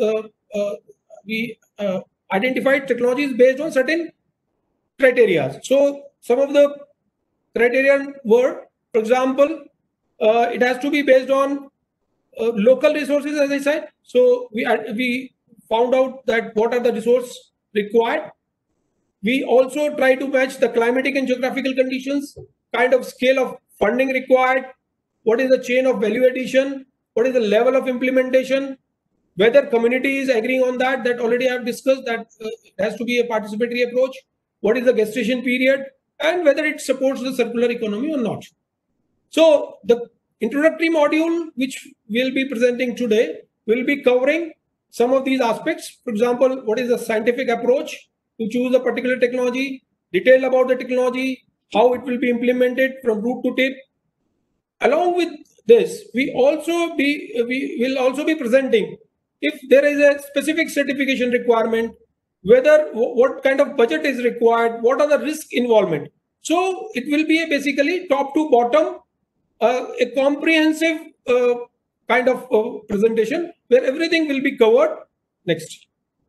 identified technologies based on certain criteria. So some of the criteria were, for example, it has to be based on local resources, as I said. So we found out that what are the resources required. We also try to match the climatic and geographical conditions, kind of scale of funding required, what is the chain of value addition, what is the level of implementation, whether community is agreeing on that, that already I have discussed, that it has to be a participatory approach, what is the gestation period, and whether it supports the circular economy or not. So the introductory module, which we'll be presenting today, will be covering some of these aspects. For example, what is the scientific approach to choose a particular technology, detail about the technology, how it will be implemented from root to tip. Along with this, we will also be presenting if there is a specific certification requirement, whether what kind of budget is required, what are the risk involvement. So it will be basically top to bottom, a comprehensive kind of presentation where everything will be covered. Next.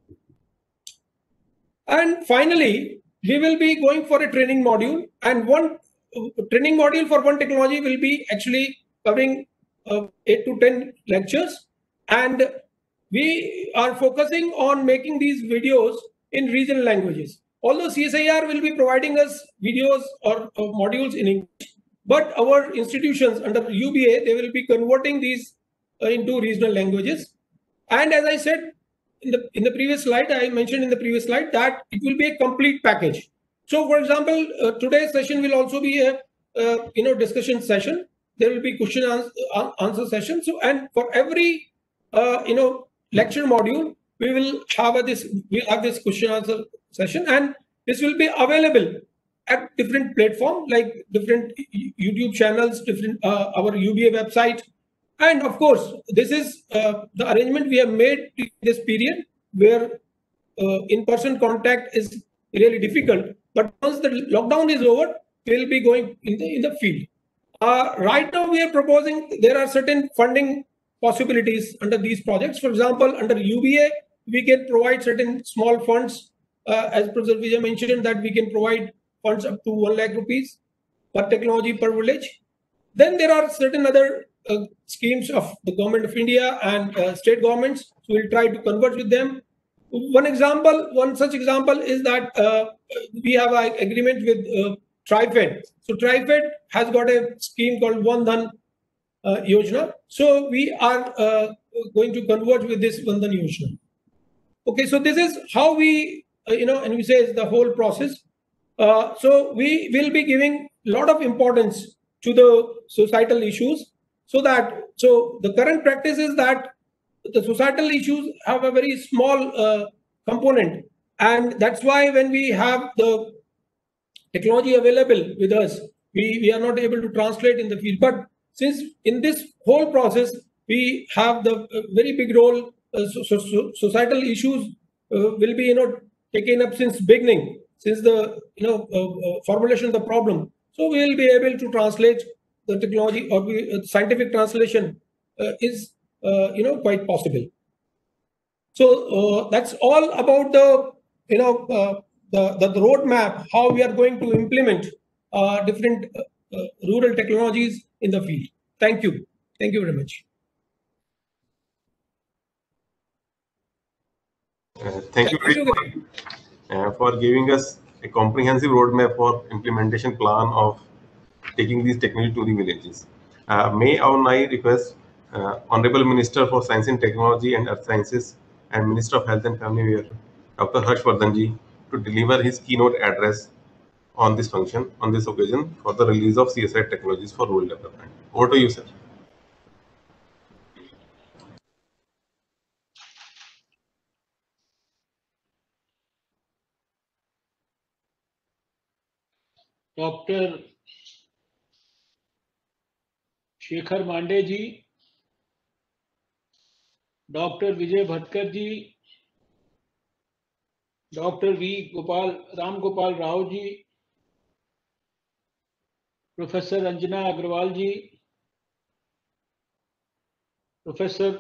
And finally, we will be going for a training module, and one training module for one technology will be actually covering 8 to 10 lectures, and we are focusing on making these videos in regional languages. Although CSIR will be providing us videos or modules in English, but our institutions under UBA, they will be converting these into regional languages. And as I said in the previous slide, I mentioned in the previous slide that it will be a complete package. So, for example, today's session will also be a discussion session. There will be question answer session. So, and for every lecture module, we'll have this question answer session, and this will be available at different platforms like different YouTube channels, different our UBA website. And of course, this is the arrangement we have made in this period where in-person contact is really difficult. But once the lockdown is over, we'll be going in the field. Right now, we are proposing there are certain funding possibilities under these projects. For example, under UBA, we can provide certain small funds. As Professor Vijay mentioned, that we can provide funds up to 1 lakh rupees per technology per village. Then there are certain other schemes of the government of India and state governments. So we'll try to converge with them. One such example is that we have an agreement with TriFed. So TriFed has got a scheme called Vandhan Yojana. So we are going to converge with this Vandhan Yojana. Okay, so this is how we, and we say it's the whole process. So we will be giving a lot of importance to the societal issues, so the current practice is that the societal issues have a very small component, and that's why when we have the technology available with us, we are not able to translate in the field. But since in this whole process we have the very big role, societal issues will be taken up since beginning, since the formulation of the problem. So we will be able to translate the technology, or scientific translation is quite possible. So that's all about the the roadmap, how we are going to implement different rural technologies in the field. Thank you. Thank you very much. Thank you very much for giving us a comprehensive roadmap for implementation plan of taking these technology to the villages. May I request Honorable Minister for Science and Technology and Earth Sciences and Minister of Health and Family Welfare, Dr. Harshvardhan ji, to deliver his keynote address on this function, on this occasion, for the release of CSI technologies for rural development. Over to you, sir. Doctor Shekhar Mande ji, doctor Vijay Bhatkar ji, doctor Ram Gopal Rao ji, professor Anjana Agarwal ji, professor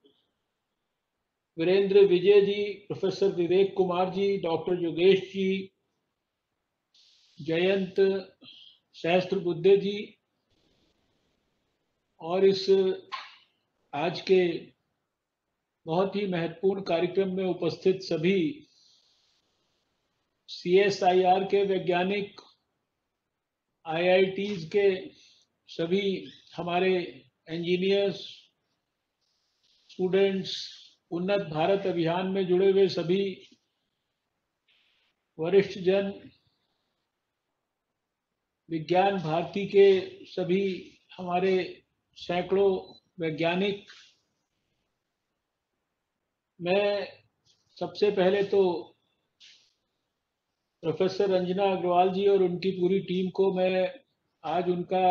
Virendra Vijay ji, professor Vivek Kumar ji, doctor Yogesh ji, Jayant Sahasrabudhe जी, और इस आज के बहुत ही महत्वपूर्ण कार्यक्रम में उपस्थित सभी CSIR के वैज्ञानिक, IITs के सभी हमारे इंजीनियर्स, स्टूडेंट्स, उन्नत भारत अभियान में जुड़े हुए सभी वरिष्ठ जन, विज्ञान भारती के सभी हमारे सैकड़ों वैज्ञानिक, मैं सबसे पहले तो प्रोफेसर रंजना अग्रवाल जी और उनकी पूरी टीम को मैं आज उनका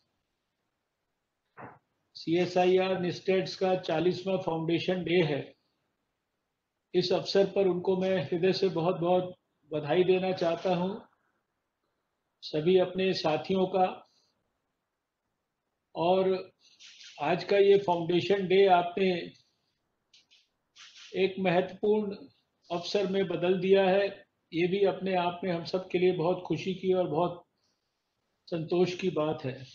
CSIR निस्टेड्स का 40वां फाउंडेशन डे है, इस अवसर पर उनको मैं हृदय से बहुत बहुत बधाई देना चाहता हूं, सभी अपने साथियों का। और आज का ये फाउंडेशन डे आपने एक महत्वपूर्ण अवसर में बदल दिया है, ये भी अपने आप में हम सब के लिए बहुत खुशी की और बहुत संतोष की बात है।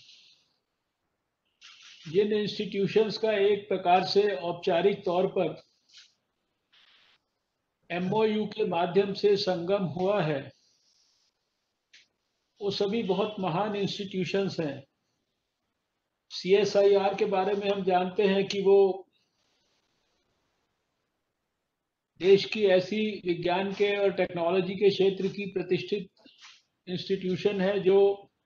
जिन इंस्टीट्यूशंस का एक प्रकार से औपचारिक तौर पर MOU के माध्यम से संगम हुआ है, वो सभी बहुत महान इंस्टीट्यूशंस हैं। CSIR के बारे में हम जानते हैं कि वो देश की ऐसी विज्ञान के और टेक्नोलॉजी के क्षेत्र की प्रतिष्ठित इंस्टीट्यूशन है जो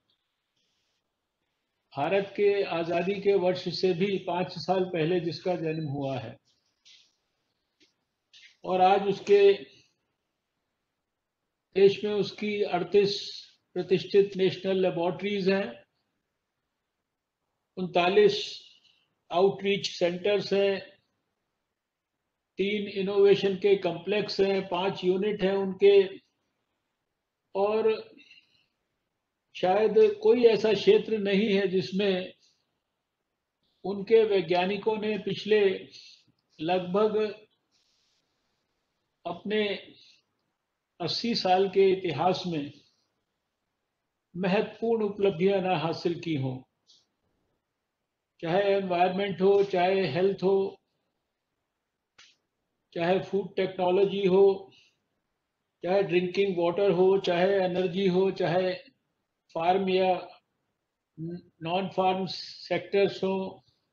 भारत के आज़ादी के वर्ष से भी 5 साल पहले जिसका जन्म हुआ है, और आज उसके देश में उसकी 38 प्रतिष्ठित नेशनल लेबोरेटरीज हैं, 39 आउटरीच सेंटर्स हैं, 3 इनोवेशन के कॉम्प्लेक्स हैं, 5 यूनिट हैं उनके, और शायद कोई ऐसा क्षेत्र नहीं है जिसमें उनके वैज्ञानिकों ने पिछले लगभग अपने 80 साल के इतिहास में महत्वपूर्ण उपलब्धियां ना हासिल की हों। चाहे एनवायरनमेंट हो, चाहे हेल्थ हो, चाहे फूड टेक्नोलॉजी हो, चाहे ड्रिंकिंग वाटर हो, चाहे एनर्जी हो, चाहे फार्म या नॉन फार्म सेक्टर्स हो,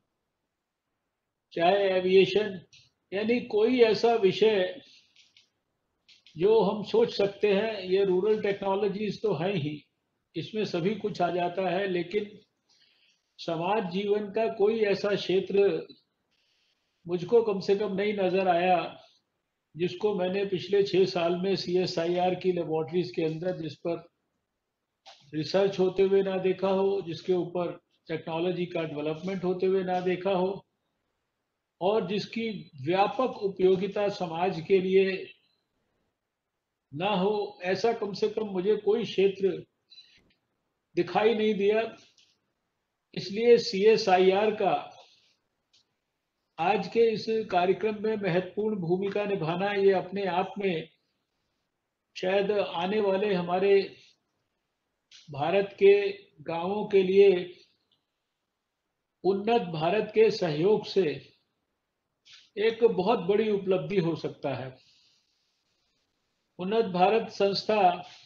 चाहे एविएशन, यानी कोई ऐसा विषय जो हम सोच सकते हैं ये रूरल टेक्नोलॉजीज तो है ही, इसमें सभी कुछ आ जाता है, लेकिन समाज जीवन का कोई ऐसा क्षेत्र मुझको कम से कम नहीं नजर आया जिसको मैंने पिछले 6 साल में CSIR की लेबोरेटरीज के अंदर जिस पर रिसर्च होते हुए ना देखा हो, जिसके ऊपर टेक्नोलॉजी का डेवलपमेंट होते हुए ना देखा हो, और जिसकी व्यापक उपयोगिता समाज के लिए ना हो, ऐसा कम से कम मुझे कोई क्षेत्र दिखाई नहीं दिया। इसलिए CSIR का आज के इस कार्यक्रम में महत्वपूर्ण भूमिका निभाना ये अपने आप में शायद आने वाले हमारे भारत के गांवों के लिए उन्नत भारत के सहयोग से एक बहुत बड़ी उपलब्धि हो सकता है। उन्नत भारत संस्था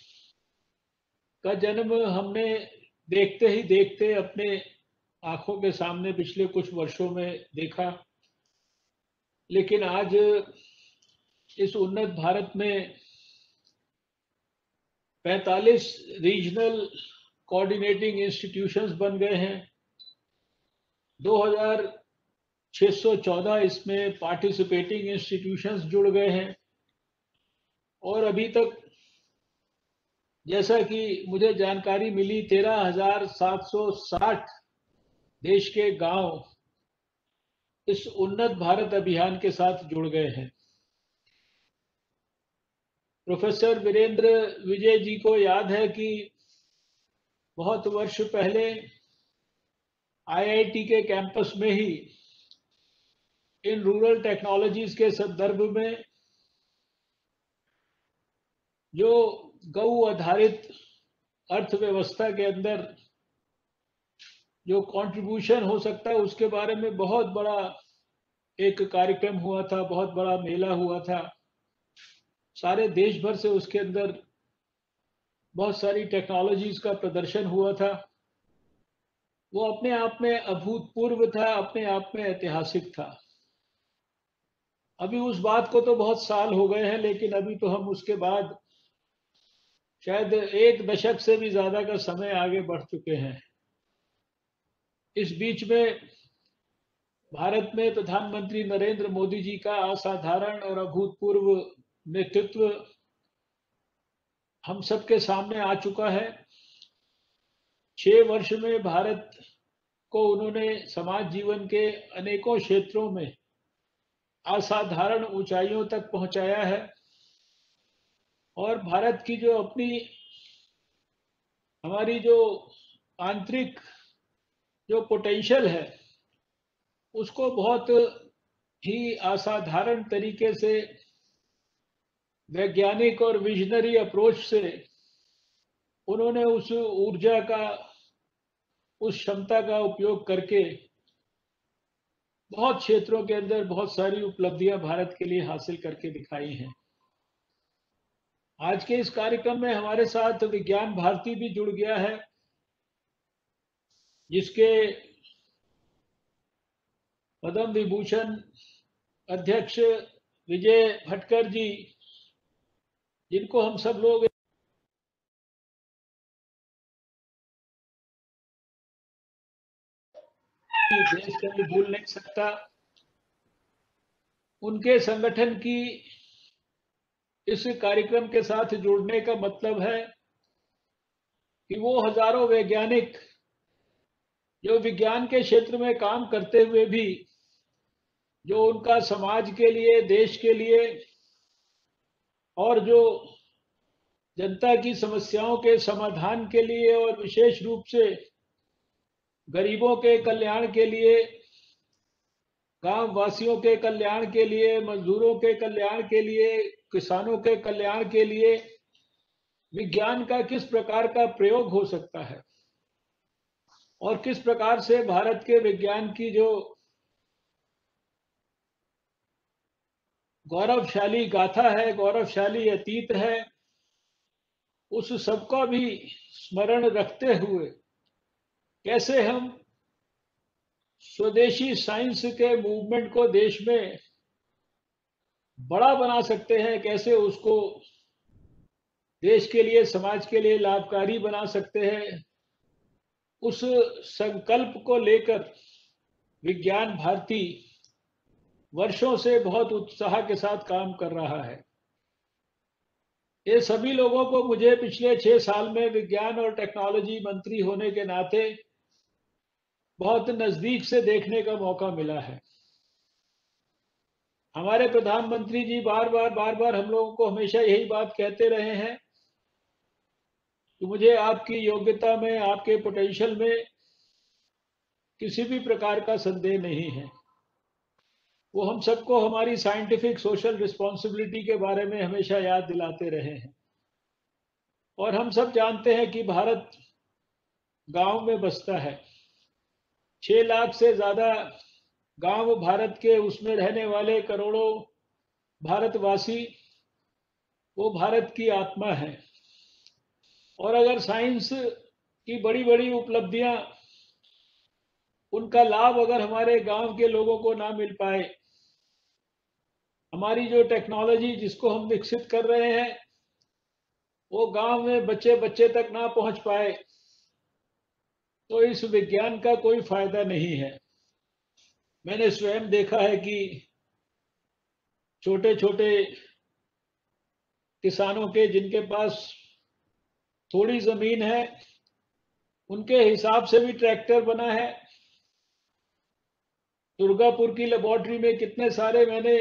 का जन्म हमने देखते ही देखते अपने आंखों के सामने पिछले कुछ वर्षों में देखा, लेकिन आज इस उन्नत भारत में 45 रीजनल कोऑर्डिनेटिंग इंस्टीट्यूशंस बन गए हैं, 2614 इसमें पार्टिसिपेटिंग इंस्टीट्यूशंस जुड़ गए हैं, और अभी तक जैसा कि मुझे जानकारी मिली 13,760 देश के गांव इस उन्नत भारत अभियान के साथ जुड़ गए हैं। प्रोफेसर वीरेंद्र विजय जी को याद है कि बहुत वर्ष पहले IIT के कैंपस में ही इन रूरल टेक्नोलॉजीज के संदर्भ में जो गौ आधारित अर्थव्यवस्था के अंदर जो कंट्रीब्यूशन हो सकता है उसके बारे में बहुत बड़ा एक कार्यक्रम हुआ था, बहुत बड़ा मेला हुआ था। सारे देश भर से उसके अंदर बहुत सारी टेक्नोलॉजीज का प्रदर्शन हुआ था, वो अपने आप में अभूतपूर्व था, अपने आप में ऐतिहासिक था। अभी उस बात को तो बहुत साल हो गए हैं, लेकिन अभी तो हम उसके बाद शायद 1 दशक से भी ज्यादा का समय आगे बढ़ चुके हैं। इस बीच में भारत में प्रधानमंत्री नरेंद्र मोदी जी का असाधारण और अभूतपूर्व नेतृत्व हम सबके सामने आ चुका है। 6 वर्ष में भारत को उन्होंने समाज जीवन के अनेकों क्षेत्रों में असाधारण ऊंचाइयों तक पहुंचाया है, और भारत की जो अपनी हमारी जो आंतरिक जो पोटेंशियल है उसको बहुत ही असाधारण तरीके से वैज्ञानिक और विजनरी अप्रोच से उन्होंने उस ऊर्जा का, उस क्षमता का उपयोग करके बहुत क्षेत्रों के अंदर बहुत सारी उपलब्धियां भारत के लिए हासिल करके दिखाई हैं। आज के इस कार्यक्रम में हमारे साथ विज्ञान भारती भी जुड़ गया है, जिसके पद्म विभूषण अध्यक्ष विजय भटकर जी, जिनको हम सब लोग देश कभी भूल नहीं सकता, उनके संगठन की इस कार्यक्रम के साथ जुड़ने का मतलब है कि वो हजारों वैज्ञानिक जो विज्ञान के क्षेत्र में काम करते हुए भी जो उनका समाज के लिए, देश के लिए और जो जनता की समस्याओं के समाधान के लिए और विशेष रूप से गरीबों के कल्याण के लिए, गांव वासियों के कल्याण के लिए, मजदूरों के कल्याण के लिए, किसानों के कल्याण के लिए विज्ञान का किस प्रकार का प्रयोग हो सकता है और किस प्रकार से भारत के विज्ञान की जो गौरवशाली गाथा है, गौरवशाली अतीत है, उस सबका भी स्मरण रखते हुए कैसे हम स्वदेशी साइंस के मूवमेंट को देश में बड़ा बना सकते हैं, कैसे उसको देश के लिए, समाज के लिए लाभकारी बना सकते हैं, उस संकल्प को लेकर विज्ञान भारती वर्षों से बहुत उत्साह के साथ काम कर रहा है। ये सभी लोगों को मुझे पिछले 6 साल में विज्ञान और टेक्नोलॉजी मंत्री होने के नाते बहुत नजदीक से देखने का मौका मिला है। हमारे प्रधानमंत्री जी बार बार हम लोगों को हमेशा यही बात कहते रहे हैं कि मुझे आपकी योग्यता में, आपके पोटेंशियल में किसी भी प्रकार का संदेह नहीं है। वो हम सबको हमारी साइंटिफिक सोशल रिस्पॉन्सिबिलिटी के बारे में हमेशा याद दिलाते रहे हैं, और हम सब जानते हैं कि भारत गांव में बसता है। 6 लाख से ज्यादा गांव भारत के, उसमें रहने वाले करोड़ों भारतवासी वो भारत की आत्मा है। और अगर साइंस की बड़ी बड़ी उपलब्धियां, उनका लाभ अगर हमारे गांव के लोगों को ना मिल पाए, हमारी जो टेक्नोलॉजी जिसको हम विकसित कर रहे हैं वो गांव में बच्चे बच्चे तक ना पहुंच पाए, तो इस विज्ञान का कोई फायदा नहीं है। मैंने स्वयं देखा है कि छोटे छोटे किसानों के, जिनके पास थोड़ी जमीन है, उनके हिसाब से भी ट्रैक्टर बना है। दुर्गापुर की लेबोरेटरी में कितने सारे मैंने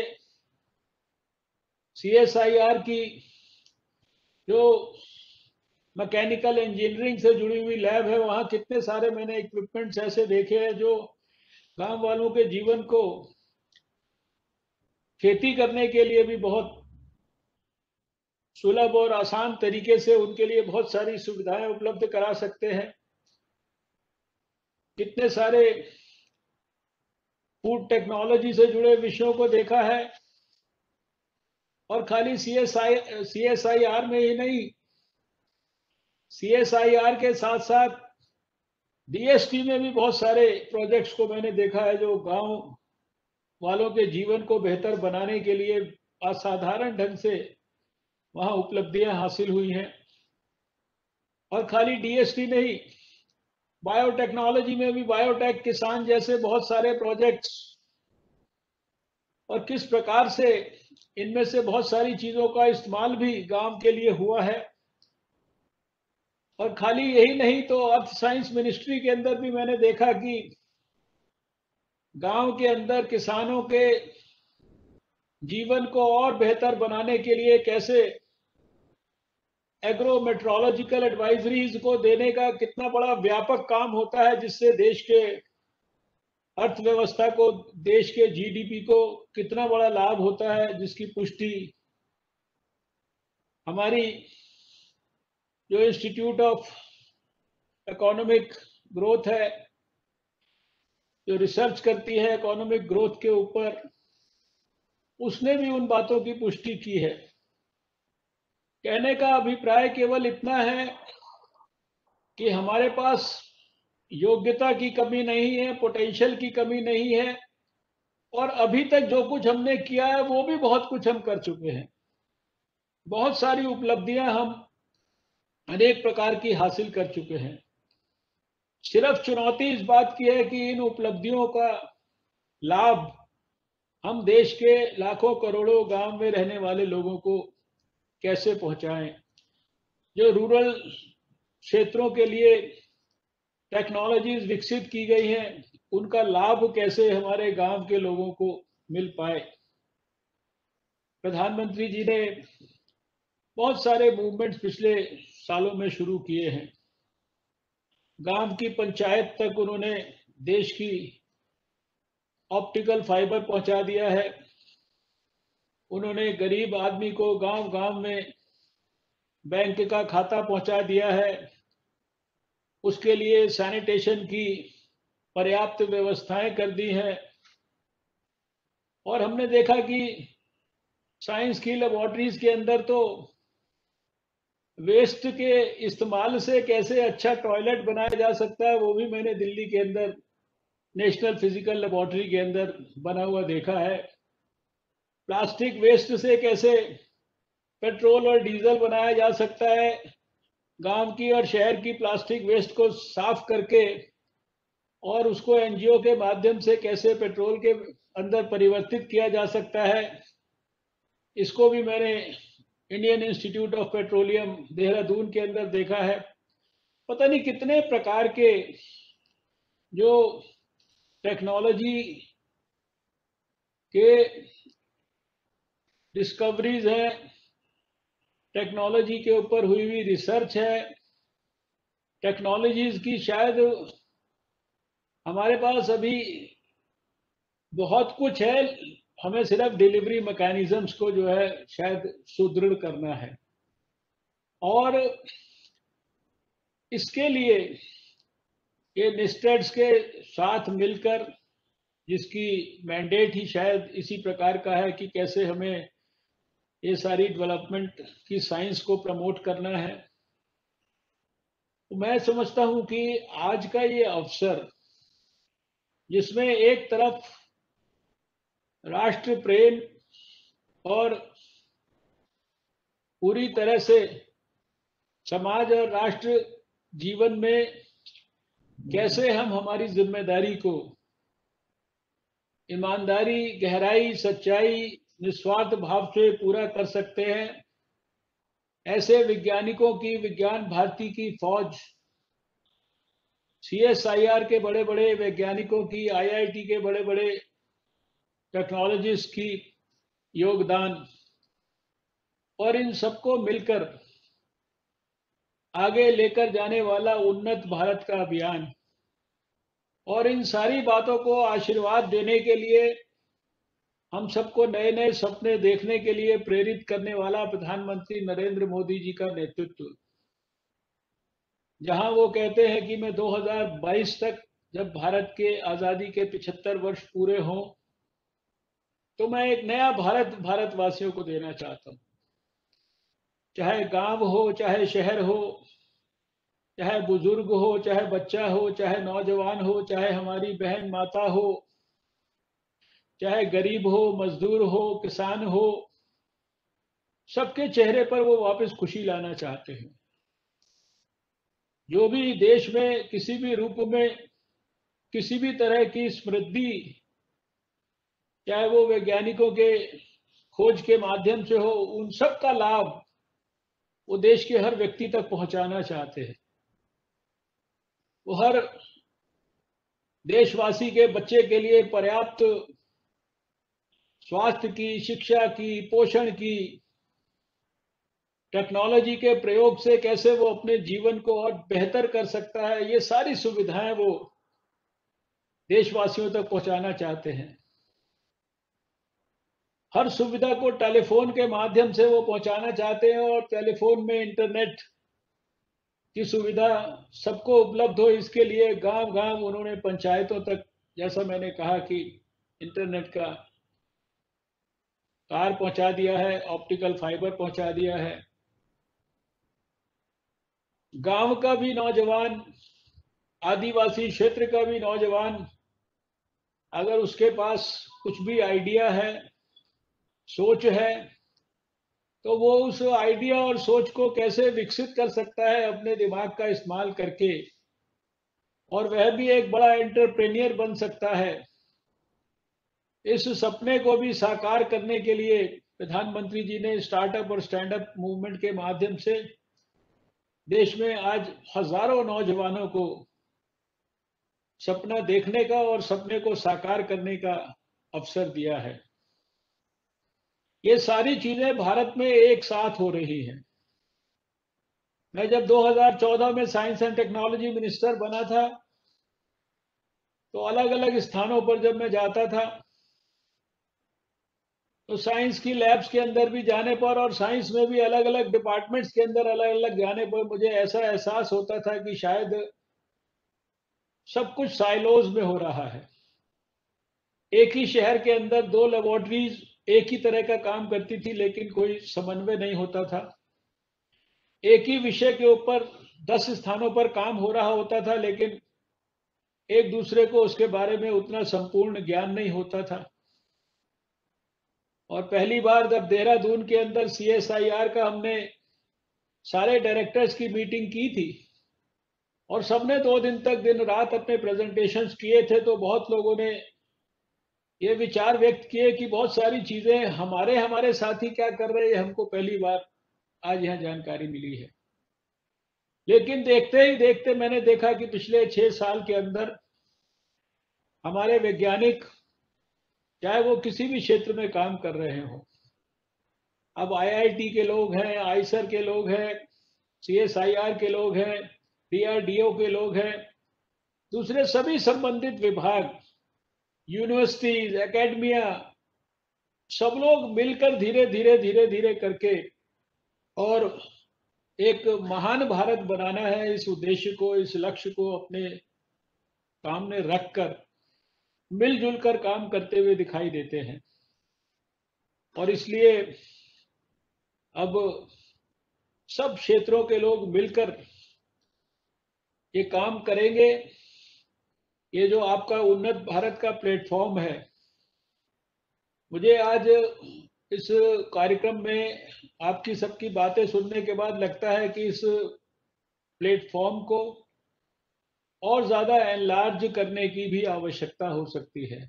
CSIR की जो मैकेनिकल इंजीनियरिंग से जुड़ी हुई लैब है, वहां कितने सारे मैंने इक्विपमेंट्स ऐसे देखे हैं जो गांव वालों के जीवन को खेती करने के लिए भी बहुत सुलभ और आसान तरीके से उनके लिए बहुत सारी सुविधाएं उपलब्ध करा सकते हैं। कितने सारे फूड टेक्नोलॉजी से जुड़े विषयों को देखा है, और खाली CSIR में ही नहीं, CSIR के साथ साथ DST में भी बहुत सारे प्रोजेक्ट्स को मैंने देखा है जो गांव वालों के जीवन को बेहतर बनाने के लिए असाधारण ढंग से वहां उपलब्धियां हासिल हुई हैं। और खाली DST नहीं, बायोटेक्नोलॉजी में भी बायोटेक किसान जैसे बहुत सारे प्रोजेक्ट्स, और किस प्रकार से इनमें से बहुत सारी चीजों का इस्तेमाल भी गांव के लिए हुआ है। और खाली यही नहीं तो अर्थ साइंस मिनिस्ट्री के अंदर भी मैंने देखा कि गांव के अंदर किसानों के जीवन को और बेहतर बनाने के लिए कैसे एग्रो मेट्रोलॉजिकल एडवाइजरीज को देने का कितना बड़ा व्यापक काम होता है, जिससे देश के अर्थव्यवस्था को, देश के GDP को कितना बड़ा लाभ होता है, जिसकी पुष्टि हमारी जो इंस्टीट्यूट ऑफ इकोनॉमिक ग्रोथ है, जो रिसर्च करती है इकोनॉमिक ग्रोथ के ऊपर, उसने भी उन बातों की पुष्टि की है। कहने का अभिप्राय केवल इतना है कि हमारे पास योग्यता की कमी नहीं है, पोटेंशियल की कमी नहीं है, और अभी तक जो कुछ हमने किया है वो भी बहुत कुछ हम कर चुके हैं। बहुत सारी उपलब्धियां हम अनेक प्रकार की हासिल कर चुके हैं। सिर्फ चुनौती इस बात की है कि इन उपलब्धियों का लाभ हम देश के लाखों करोड़ों गांव में रहने वाले लोगों को कैसे पहुंचाएं। जो रूरल क्षेत्रों के लिए टेक्नोलॉजीज विकसित की गई हैं, उनका लाभ कैसे हमारे गांव के लोगों को मिल पाए। प्रधानमंत्री जी ने बहुत सारे मूवमेंट्स पिछले सालों में शुरू किए हैं। गांव की पंचायत तक उन्होंने देश की ऑप्टिकल फाइबर पहुंचा दिया है। उन्होंने गरीब आदमी को गांव गांव में बैंक का खाता पहुंचा दिया है। उसके लिए सैनिटेशन की पर्याप्त व्यवस्थाएं कर दी हैं। और हमने देखा कि साइंस की लेबोरेटरीज के अंदर तो वेस्ट के इस्तेमाल से कैसे अच्छा टॉयलेट बनाया जा सकता है, वो भी मैंने दिल्ली के अंदर नेशनल फिजिकल लेबोरेटरी के अंदर बना हुआ देखा है। प्लास्टिक वेस्ट से कैसे पेट्रोल और डीजल बनाया जा सकता है, गांव की और शहर की प्लास्टिक वेस्ट को साफ करके और उसको NGO के माध्यम से कैसे पेट्रोल के अंदर परिवर्तित किया जा सकता है, इसको भी मैंने Indian institute of petroleum Dehradun के अंदर देखा है। पता नहीं कितने प्रकार के जो टेक्नोलॉजी के डिस्कवरीज हैं, टेक्नोलॉजी के ऊपर हुई हुई रिसर्च है, टेक्नोलॉजीज की शायद हमारे पास अभी बहुत कुछ है, हमें सिर्फ डिलीवरी मैकेनिज्म्स को जो है शायद सुदृढ़ करना है। और इसके लिए ये निस्टेड्स के साथ मिलकर, जिसकी मैंडेट ही शायद इसी प्रकार का है कि कैसे हमें ये सारी डेवलपमेंट की साइंस को प्रमोट करना है, तो मैं समझता हूं कि आज का ये अवसर, जिसमें एक तरफ राष्ट्र प्रेम और पूरी तरह से समाज और राष्ट्र जीवन में कैसे हम हमारी जिम्मेदारी को ईमानदारी, गहराई, सच्चाई, निस्वार्थ भाव से पूरा कर सकते हैं, ऐसे वैज्ञानिकों की विज्ञान भारती की फौज, CSIR के बड़े बड़े वैज्ञानिकों की, IIT के बड़े बड़े टेक्नोलॉजिस्ट की योगदान, और इन सबको मिलकर आगे लेकर जाने वाला उन्नत भारत का अभियान, और इन सारी बातों को आशीर्वाद देने के लिए, हम सबको नए नए सपने देखने के लिए प्रेरित करने वाला प्रधानमंत्री नरेंद्र मोदी जी का नेतृत्व, जहां वो कहते हैं कि मैं 2022 तक, जब भारत के आजादी के 75 वर्ष पूरे हों, तो मैं एक नया भारत भारतवासियों को देना चाहता हूं। चाहे गांव हो, चाहे शहर हो, चाहे बुजुर्ग हो, चाहे बच्चा हो, चाहे नौजवान हो, चाहे हमारी बहन माता हो, चाहे गरीब हो, मजदूर हो, किसान हो, सबके चेहरे पर वो वापस खुशी लाना चाहते हैं। जो भी देश में किसी भी रूप में किसी भी तरह की समृद्धि, चाहे वो वैज्ञानिकों के खोज के माध्यम से हो, उन सब का लाभ वो देश के हर व्यक्ति तक पहुंचाना चाहते हैं। वो हर देशवासी के बच्चे के लिए पर्याप्त स्वास्थ्य की, शिक्षा की, पोषण की, टेक्नोलॉजी के प्रयोग से कैसे वो अपने जीवन को और बेहतर कर सकता है, ये सारी सुविधाएं वो देशवासियों तक पहुंचाना चाहते हैं। हर सुविधा को टेलीफोन के माध्यम से वो पहुंचाना चाहते हैं और टेलीफोन में इंटरनेट की सुविधा सबको उपलब्ध हो, इसके लिए गांव गांव उन्होंने पंचायतों तक, जैसा मैंने कहा कि इंटरनेट का तार पहुंचा दिया है, ऑप्टिकल फाइबर पहुंचा दिया है। गांव का भी नौजवान, आदिवासी क्षेत्र का भी नौजवान, अगर उसके पास कुछ भी आइडिया है, सोच है, तो वो उस आइडिया और सोच को कैसे विकसित कर सकता है अपने दिमाग का इस्तेमाल करके, और वह भी एक बड़ा एंटरप्रेन्योर बन सकता है। इस सपने को भी साकार करने के लिए प्रधानमंत्री जी ने स्टार्टअप और स्टैंड अप मूवमेंट के माध्यम से देश में आज हजारों नौजवानों को सपना देखने का और सपने को साकार करने का अवसर दिया है। ये सारी चीजें भारत में एक साथ हो रही हैं। मैं जब 2014 में साइंस एंड टेक्नोलॉजी मिनिस्टर बना था, तो अलग अलग स्थानों पर जब मैं जाता था, तो साइंस की लैब्स के अंदर भी जाने पर और साइंस में भी अलग अलग डिपार्टमेंट्स के अंदर अलग अलग जाने पर मुझे ऐसा एहसास होता था कि शायद सब कुछ साइलोज में हो रहा है। एक ही शहर के अंदर 2 लेबोरेटरीज एक ही तरह का काम करती थी, लेकिन कोई समन्वय नहीं होता था। एक ही विषय के ऊपर 10 स्थानों पर काम हो रहा होता था, लेकिन एक दूसरे को उसके बारे में उतना संपूर्ण ज्ञान नहीं होता था। और पहली बार जब देहरादून के अंदर CSIR का हमने सारे डायरेक्टर्स की मीटिंग की थी और सबने 2 दिन तक दिन रात अपने प्रेजेंटेशंस किए थे, तो बहुत लोगों ने ये विचार व्यक्त किए कि बहुत सारी चीजें हमारे साथी क्या कर रहे हैं, हमको पहली बार आज यहाँ जानकारी मिली है। लेकिन देखते ही देखते मैंने देखा कि पिछले 6 साल के अंदर हमारे वैज्ञानिक, चाहे वो किसी भी क्षेत्र में काम कर रहे हो, अब IIT के लोग हैं, आईसर के लोग हैं, CSIR के लोग हैं, DRDO के लोग हैं, दूसरे सभी संबंधित विभाग, यूनिवर्सिटीज, एकेडमिया, सब लोग मिलकर धीरे धीरे करके और एक महान भारत बनाना है, इस उद्देश्य को, इस लक्ष्य को अपने सामने रखकर मिलजुल कर काम करते हुए दिखाई देते हैं। और इसलिए अब सब क्षेत्रों के लोग मिलकर ये काम करेंगे। ये जो आपका उन्नत भारत का प्लेटफॉर्म है, मुझे आज इस कार्यक्रम में आपकी सबकी बातें सुनने के बाद लगता है कि इस प्लेटफॉर्म को और ज्यादा एनलार्ज करने की भी आवश्यकता हो सकती है।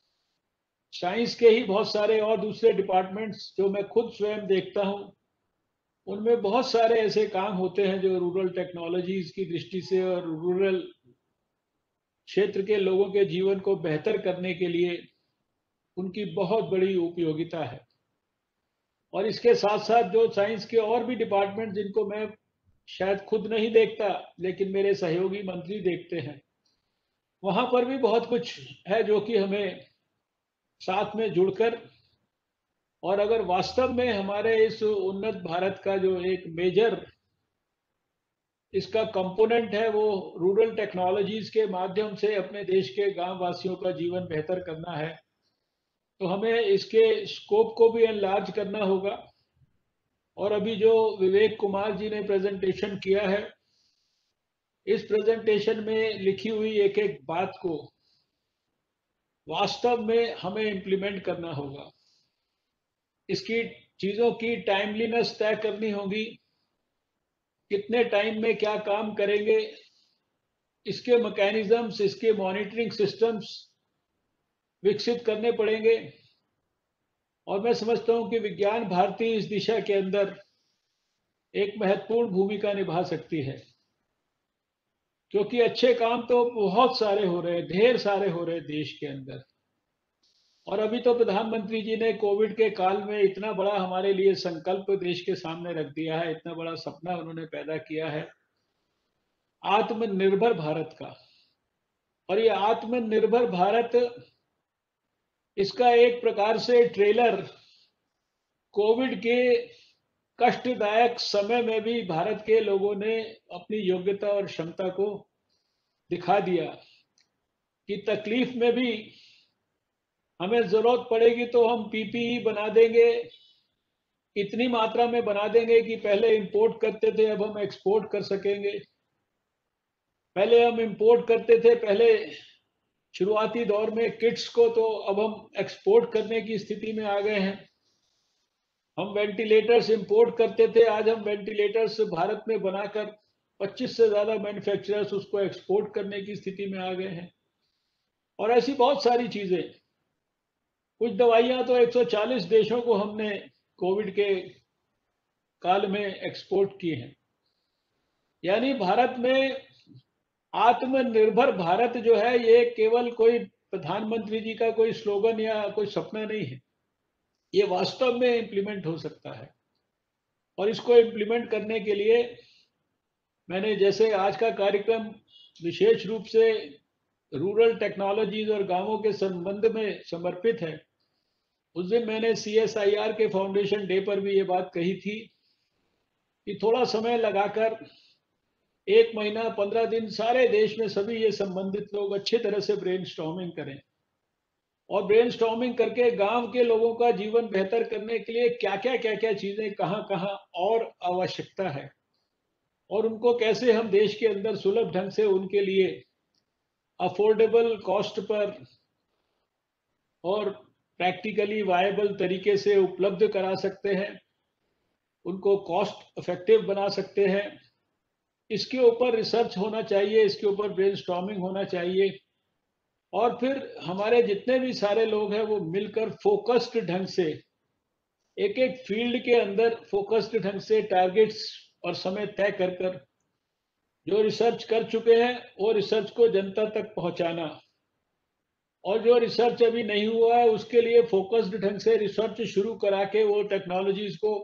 साइंस के ही बहुत सारे और दूसरे डिपार्टमेंट्स जो मैं खुद स्वयं देखता हूं, उनमें बहुत सारे ऐसे काम होते हैं जो रूरल टेक्नोलॉजीज की दृष्टि से और रूरल क्षेत्र के लोगों के जीवन को बेहतर करने के लिए उनकी बहुत बड़ी उपयोगिता है। और इसके साथ साथ जो साइंस के और भी डिपार्टमेंट जिनको मैं शायद खुद नहीं देखता, लेकिन मेरे सहयोगी मंत्री देखते हैं, वहां पर भी बहुत कुछ है जो कि हमें साथ में जुड़कर, और अगर वास्तव में हमारे इस उन्नत भारत का जो एक मेजर इसका कंपोनेंट है वो रूरल टेक्नोलॉजीज के माध्यम से अपने देश के गांव वासियों का जीवन बेहतर करना है, तो हमें इसके स्कोप को भी एनलार्ज करना होगा। और अभी जो विवेक कुमार जी ने प्रेजेंटेशन किया है, इस प्रेजेंटेशन में लिखी हुई एक एक बात को वास्तव में हमें इम्प्लीमेंट करना होगा। इसकी चीजों की टाइमलीनेस तय करनी होगी, कितने टाइम में क्या काम करेंगे, इसके मैकेनिज्म्स, इसके मॉनिटरिंग सिस्टम्स विकसित करने पड़ेंगे। और मैं समझता हूं कि विज्ञान भारती इस दिशा के अंदर एक महत्वपूर्ण भूमिका निभा सकती है, क्योंकि अच्छे काम तो बहुत सारे हो रहे हैं, ढेर सारे हो रहे हैं देश के अंदर। और अभी तो प्रधानमंत्री जी ने कोविड के काल में इतना बड़ा हमारे लिए संकल्प देश के सामने रख दिया है, इतना बड़ा सपना उन्होंने पैदा किया है आत्मनिर्भर भारत का। और ये आत्मनिर्भर भारत, इसका एक प्रकार से ट्रेलर कोविड के कष्टदायक समय में भी भारत के लोगों ने अपनी योग्यता और क्षमता को दिखा दिया कि तकलीफ में भी हमें जरूरत पड़ेगी तो हम पीपीई बना देंगे, इतनी मात्रा में बना देंगे कि पहले इंपोर्ट करते थे अब हम एक्सपोर्ट कर सकेंगे। पहले हम इंपोर्ट करते थे, पहले शुरुआती दौर में किट्स को, तो अब हम एक्सपोर्ट करने की स्थिति में आ गए हैं। हम वेंटिलेटर्स इंपोर्ट करते थे, आज हम वेंटिलेटर्स भारत में बनाकर 25 से ज्यादा मैन्युफैक्चरर्स उसको एक्सपोर्ट करने की स्थिति में आ गए हैं। और ऐसी बहुत सारी चीजें, कुछ दवाइयां तो 140 देशों को हमने कोविड के काल में एक्सपोर्ट की हैं। यानी भारत में आत्मनिर्भर भारत जो है, ये केवल कोई प्रधानमंत्री जी का कोई स्लोगन या कोई सपना नहीं है, ये वास्तव में इम्प्लीमेंट हो सकता है। और इसको इम्प्लीमेंट करने के लिए मैंने, जैसे आज का कार्यक्रम विशेष रूप से रूरल टेक्नोलॉजीज और गांवों के संबंध में समर्पित है, उस दिन मैंने CSIR के फाउंडेशन डे पर भी ये बात कही थी कि थोड़ा समय लगाकर 1 महीना 15 दिन सारे देश में सभी ये संबंधित लोग अच्छी तरह से ब्रेनस्टॉर्मिंग करें और ब्रेनस्टॉर्मिंग करके गांव के लोगों का जीवन बेहतर करने के लिए क्या क्या चीजें कहां कहां और आवश्यकता है और उनको कैसे हम देश के अंदर सुलभ ढंग से उनके लिए अफोर्डेबल कॉस्ट पर और प्रैक्टिकली वायबल तरीके से उपलब्ध करा सकते हैं, उनको कॉस्ट इफेक्टिव बना सकते हैं। इसके ऊपर रिसर्च होना चाहिए, इसके ऊपर ब्रेनस्टॉर्मिंग होना चाहिए और फिर हमारे जितने भी सारे लोग हैं वो मिलकर फोकस्ड ढंग से एक एक फील्ड के अंदर फोकस्ड ढंग से टारगेट्स और समय तय कर कर जो रिसर्च कर चुके हैं वो रिसर्च को जनता तक पहुंचाना और जो रिसर्च अभी नहीं हुआ है उसके लिए फोकस्ड ढंग से रिसर्च शुरू करा के वो टेक्नोलॉजीज को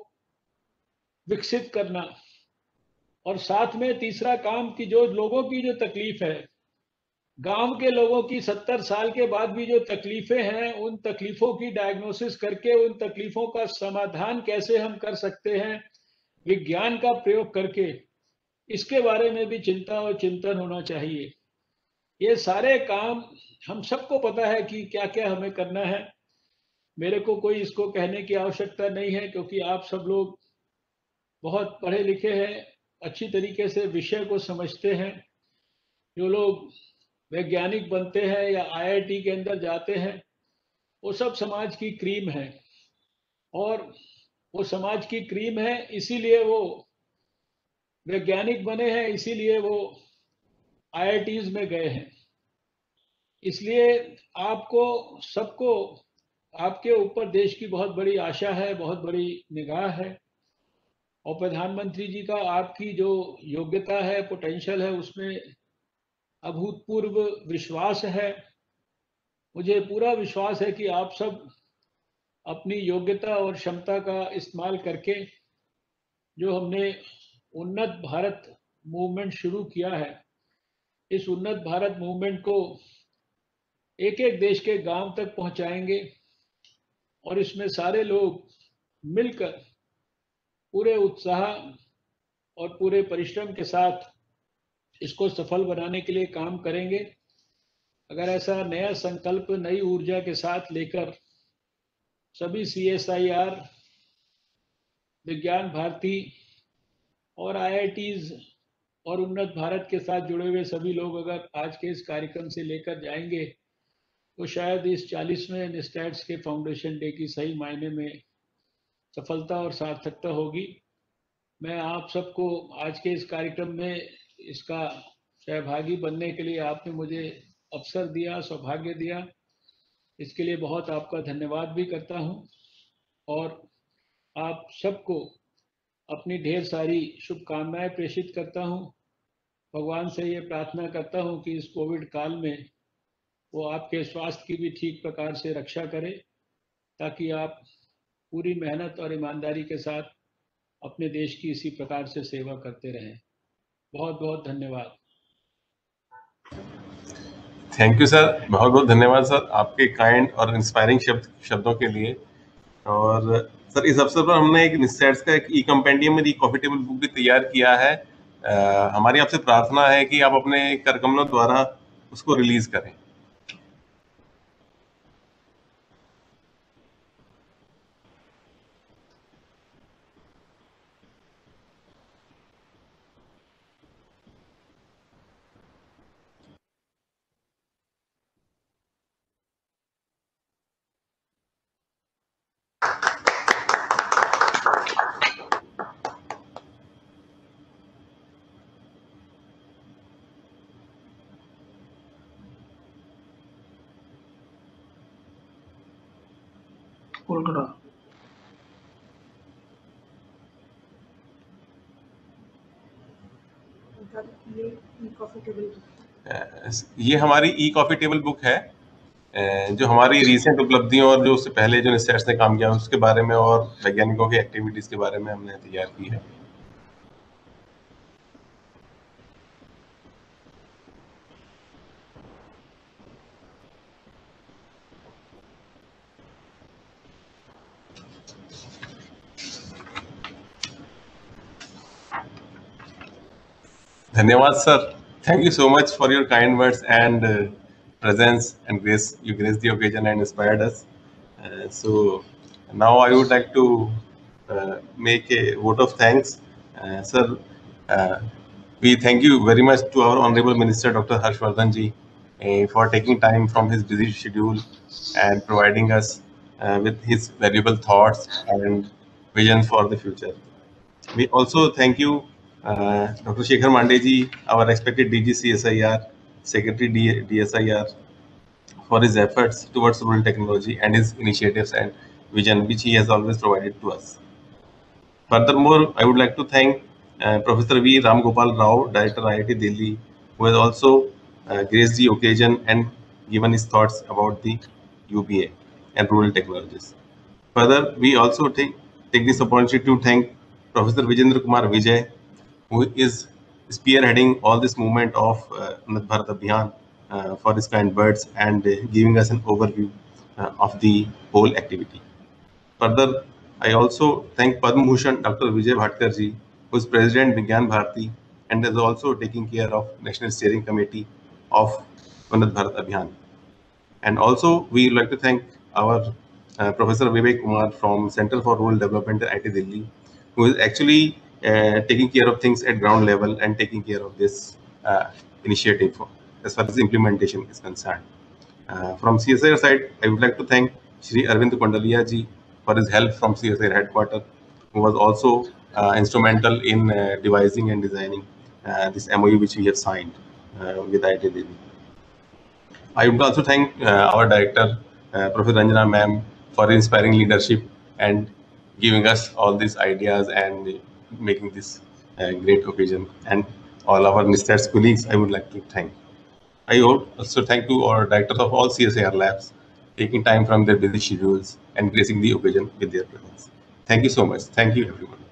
विकसित करना। और साथ में तीसरा काम कि जो लोगों की जो तकलीफ है, गांव के लोगों की 70 साल के बाद भी जो तकलीफें हैं, उन तकलीफों की डायग्नोसिस करके उन तकलीफों का समाधान कैसे हम कर सकते हैं विज्ञान का प्रयोग करके, इसके बारे में भी चिंता और चिंतन होना चाहिए। ये सारे काम हम सबको पता है कि क्या क्या हमें करना है, मेरे को कोई इसको कहने की आवश्यकता नहीं है क्योंकि आप सब लोग बहुत पढ़े लिखे हैं, अच्छी तरीके से विषय को समझते हैं। जो लोग वैज्ञानिक बनते हैं या IIT के अंदर जाते हैं वो सब समाज की क्रीम है और वो समाज की क्रीम है, इसीलिए वो वैज्ञानिक बने हैं, इसीलिए वो IITs में गए हैं। इसलिए आपको सबको आपके ऊपर देश की बहुत बड़ी आशा है, बहुत बड़ी निगाह है और प्रधानमंत्री जी का आपकी जो योग्यता है, पोटेंशियल है, उसमें अभूतपूर्व विश्वास है। मुझे पूरा विश्वास है कि आप सब अपनी योग्यता और क्षमता का इस्तेमाल करके जो हमने उन्नत भारत मूवमेंट शुरू किया है, इस उन्नत भारत मूवमेंट को एक एक देश के गांव तक पहुंचाएंगे और इसमें सारे लोग मिलकर पूरे उत्साह और पूरे परिश्रम के साथ इसको सफल बनाने के लिए काम करेंगे। अगर ऐसा नया संकल्प नई ऊर्जा के साथ लेकर सभी CSIR, विज्ञान भारती और IITs और उन्नत भारत के साथ जुड़े हुए सभी लोग अगर आज के इस कार्यक्रम से लेकर जाएंगे तो शायद इस 40वें निस्टैट्स के फाउंडेशन डे की सही मायने में सफलता और सार्थकता होगी। मैं आप सबको आज के इस कार्यक्रम में इसका सहभागी बनने के लिए आपने मुझे अवसर दिया, सौभाग्य दिया, इसके लिए बहुत आपका धन्यवाद भी करता हूं और आप सबको अपनी ढेर सारी शुभकामनाएं प्रेषित करता हूं। भगवान से ये प्रार्थना करता हूं कि इस कोविड काल में वो आपके स्वास्थ्य की भी ठीक प्रकार से रक्षा करे, ताकि आप पूरी मेहनत और ईमानदारी के साथ अपने देश की इसी प्रकार से सेवा करते रहें। बहुत बहुत धन्यवाद। थैंक यू सर, बहुत बहुत धन्यवाद सर आपके काइंड और इंस्पायरिंग शब्दों के लिए। और सर इस अवसर पर हमने एक निस्टैट्स का एक ई कंपेंडियम में कॉफी टेबल बुक भी तैयार किया है। हमारी आपसे प्रार्थना है कि आप अपने करकमलों द्वारा उसको रिलीज करें। ये हमारी ई कॉफी टेबल बुक है जो हमारी रीसेंट उपलब्धियों और जो उससे पहले जो निस्टैट्स ने काम किया उसके बारे में और वैज्ञानिकों की एक्टिविटीज के बारे में हमने तैयार की है। धन्यवाद sir, thank you so much for your kind words and presence and grace. You graced the occasion and inspired us. So now I would like to make a vote of thanks. Sir, we thank you very much to our Honorable Minister Dr. Harshvardhan ji for taking time from his busy schedule and providing us with his valuable thoughts and vision for the future. We also thank you Dr. Shekhar Mandey ji, our respected DG CSIR, Secretary DSIR, for his efforts towards rural technology and his initiatives and vision which he has always provided to us. Furthermore, I would like to thank Professor V. Ram Gopal Rao, Director IIT Delhi, who has also graced the occasion and given his thoughts about the UBA and rural technologies. Further, we also take this opportunity to thank Professor Vijendra Kumar Vijay, who is spearheading all this movement of Unnat Bharat Abhiyan for his kind words and giving us an overview of the whole activity. Further, I also thank Padma Bhushan Dr. Vijay Bhatkar ji, who is President Vigyan Bharati and is also taking care of National Steering Committee of Unnat Bharat Abhiyan. And also, we would like to thank our Professor Vivek Kumar from Center for Rural Development at IIT Delhi, who is actually taking care of things at ground level and taking care of this initiative as far as implementation is concerned. From CSIR side, I would like to thank Shri Arvind Kondalia ji for his help from CSIR headquarters, who was also instrumental in devising and designing this MOU which we have signed with IIT Delhi. I would also thank our director, Professor Ranjana ma'am, for inspiring leadership and giving us all these ideas and making this great occasion. And all our NISTATS colleagues, I would like to thank. I also thank to our directors of all CSIR labs, taking time from their busy schedules and gracing the occasion with their presence. Thank you so much. Thank you, everyone.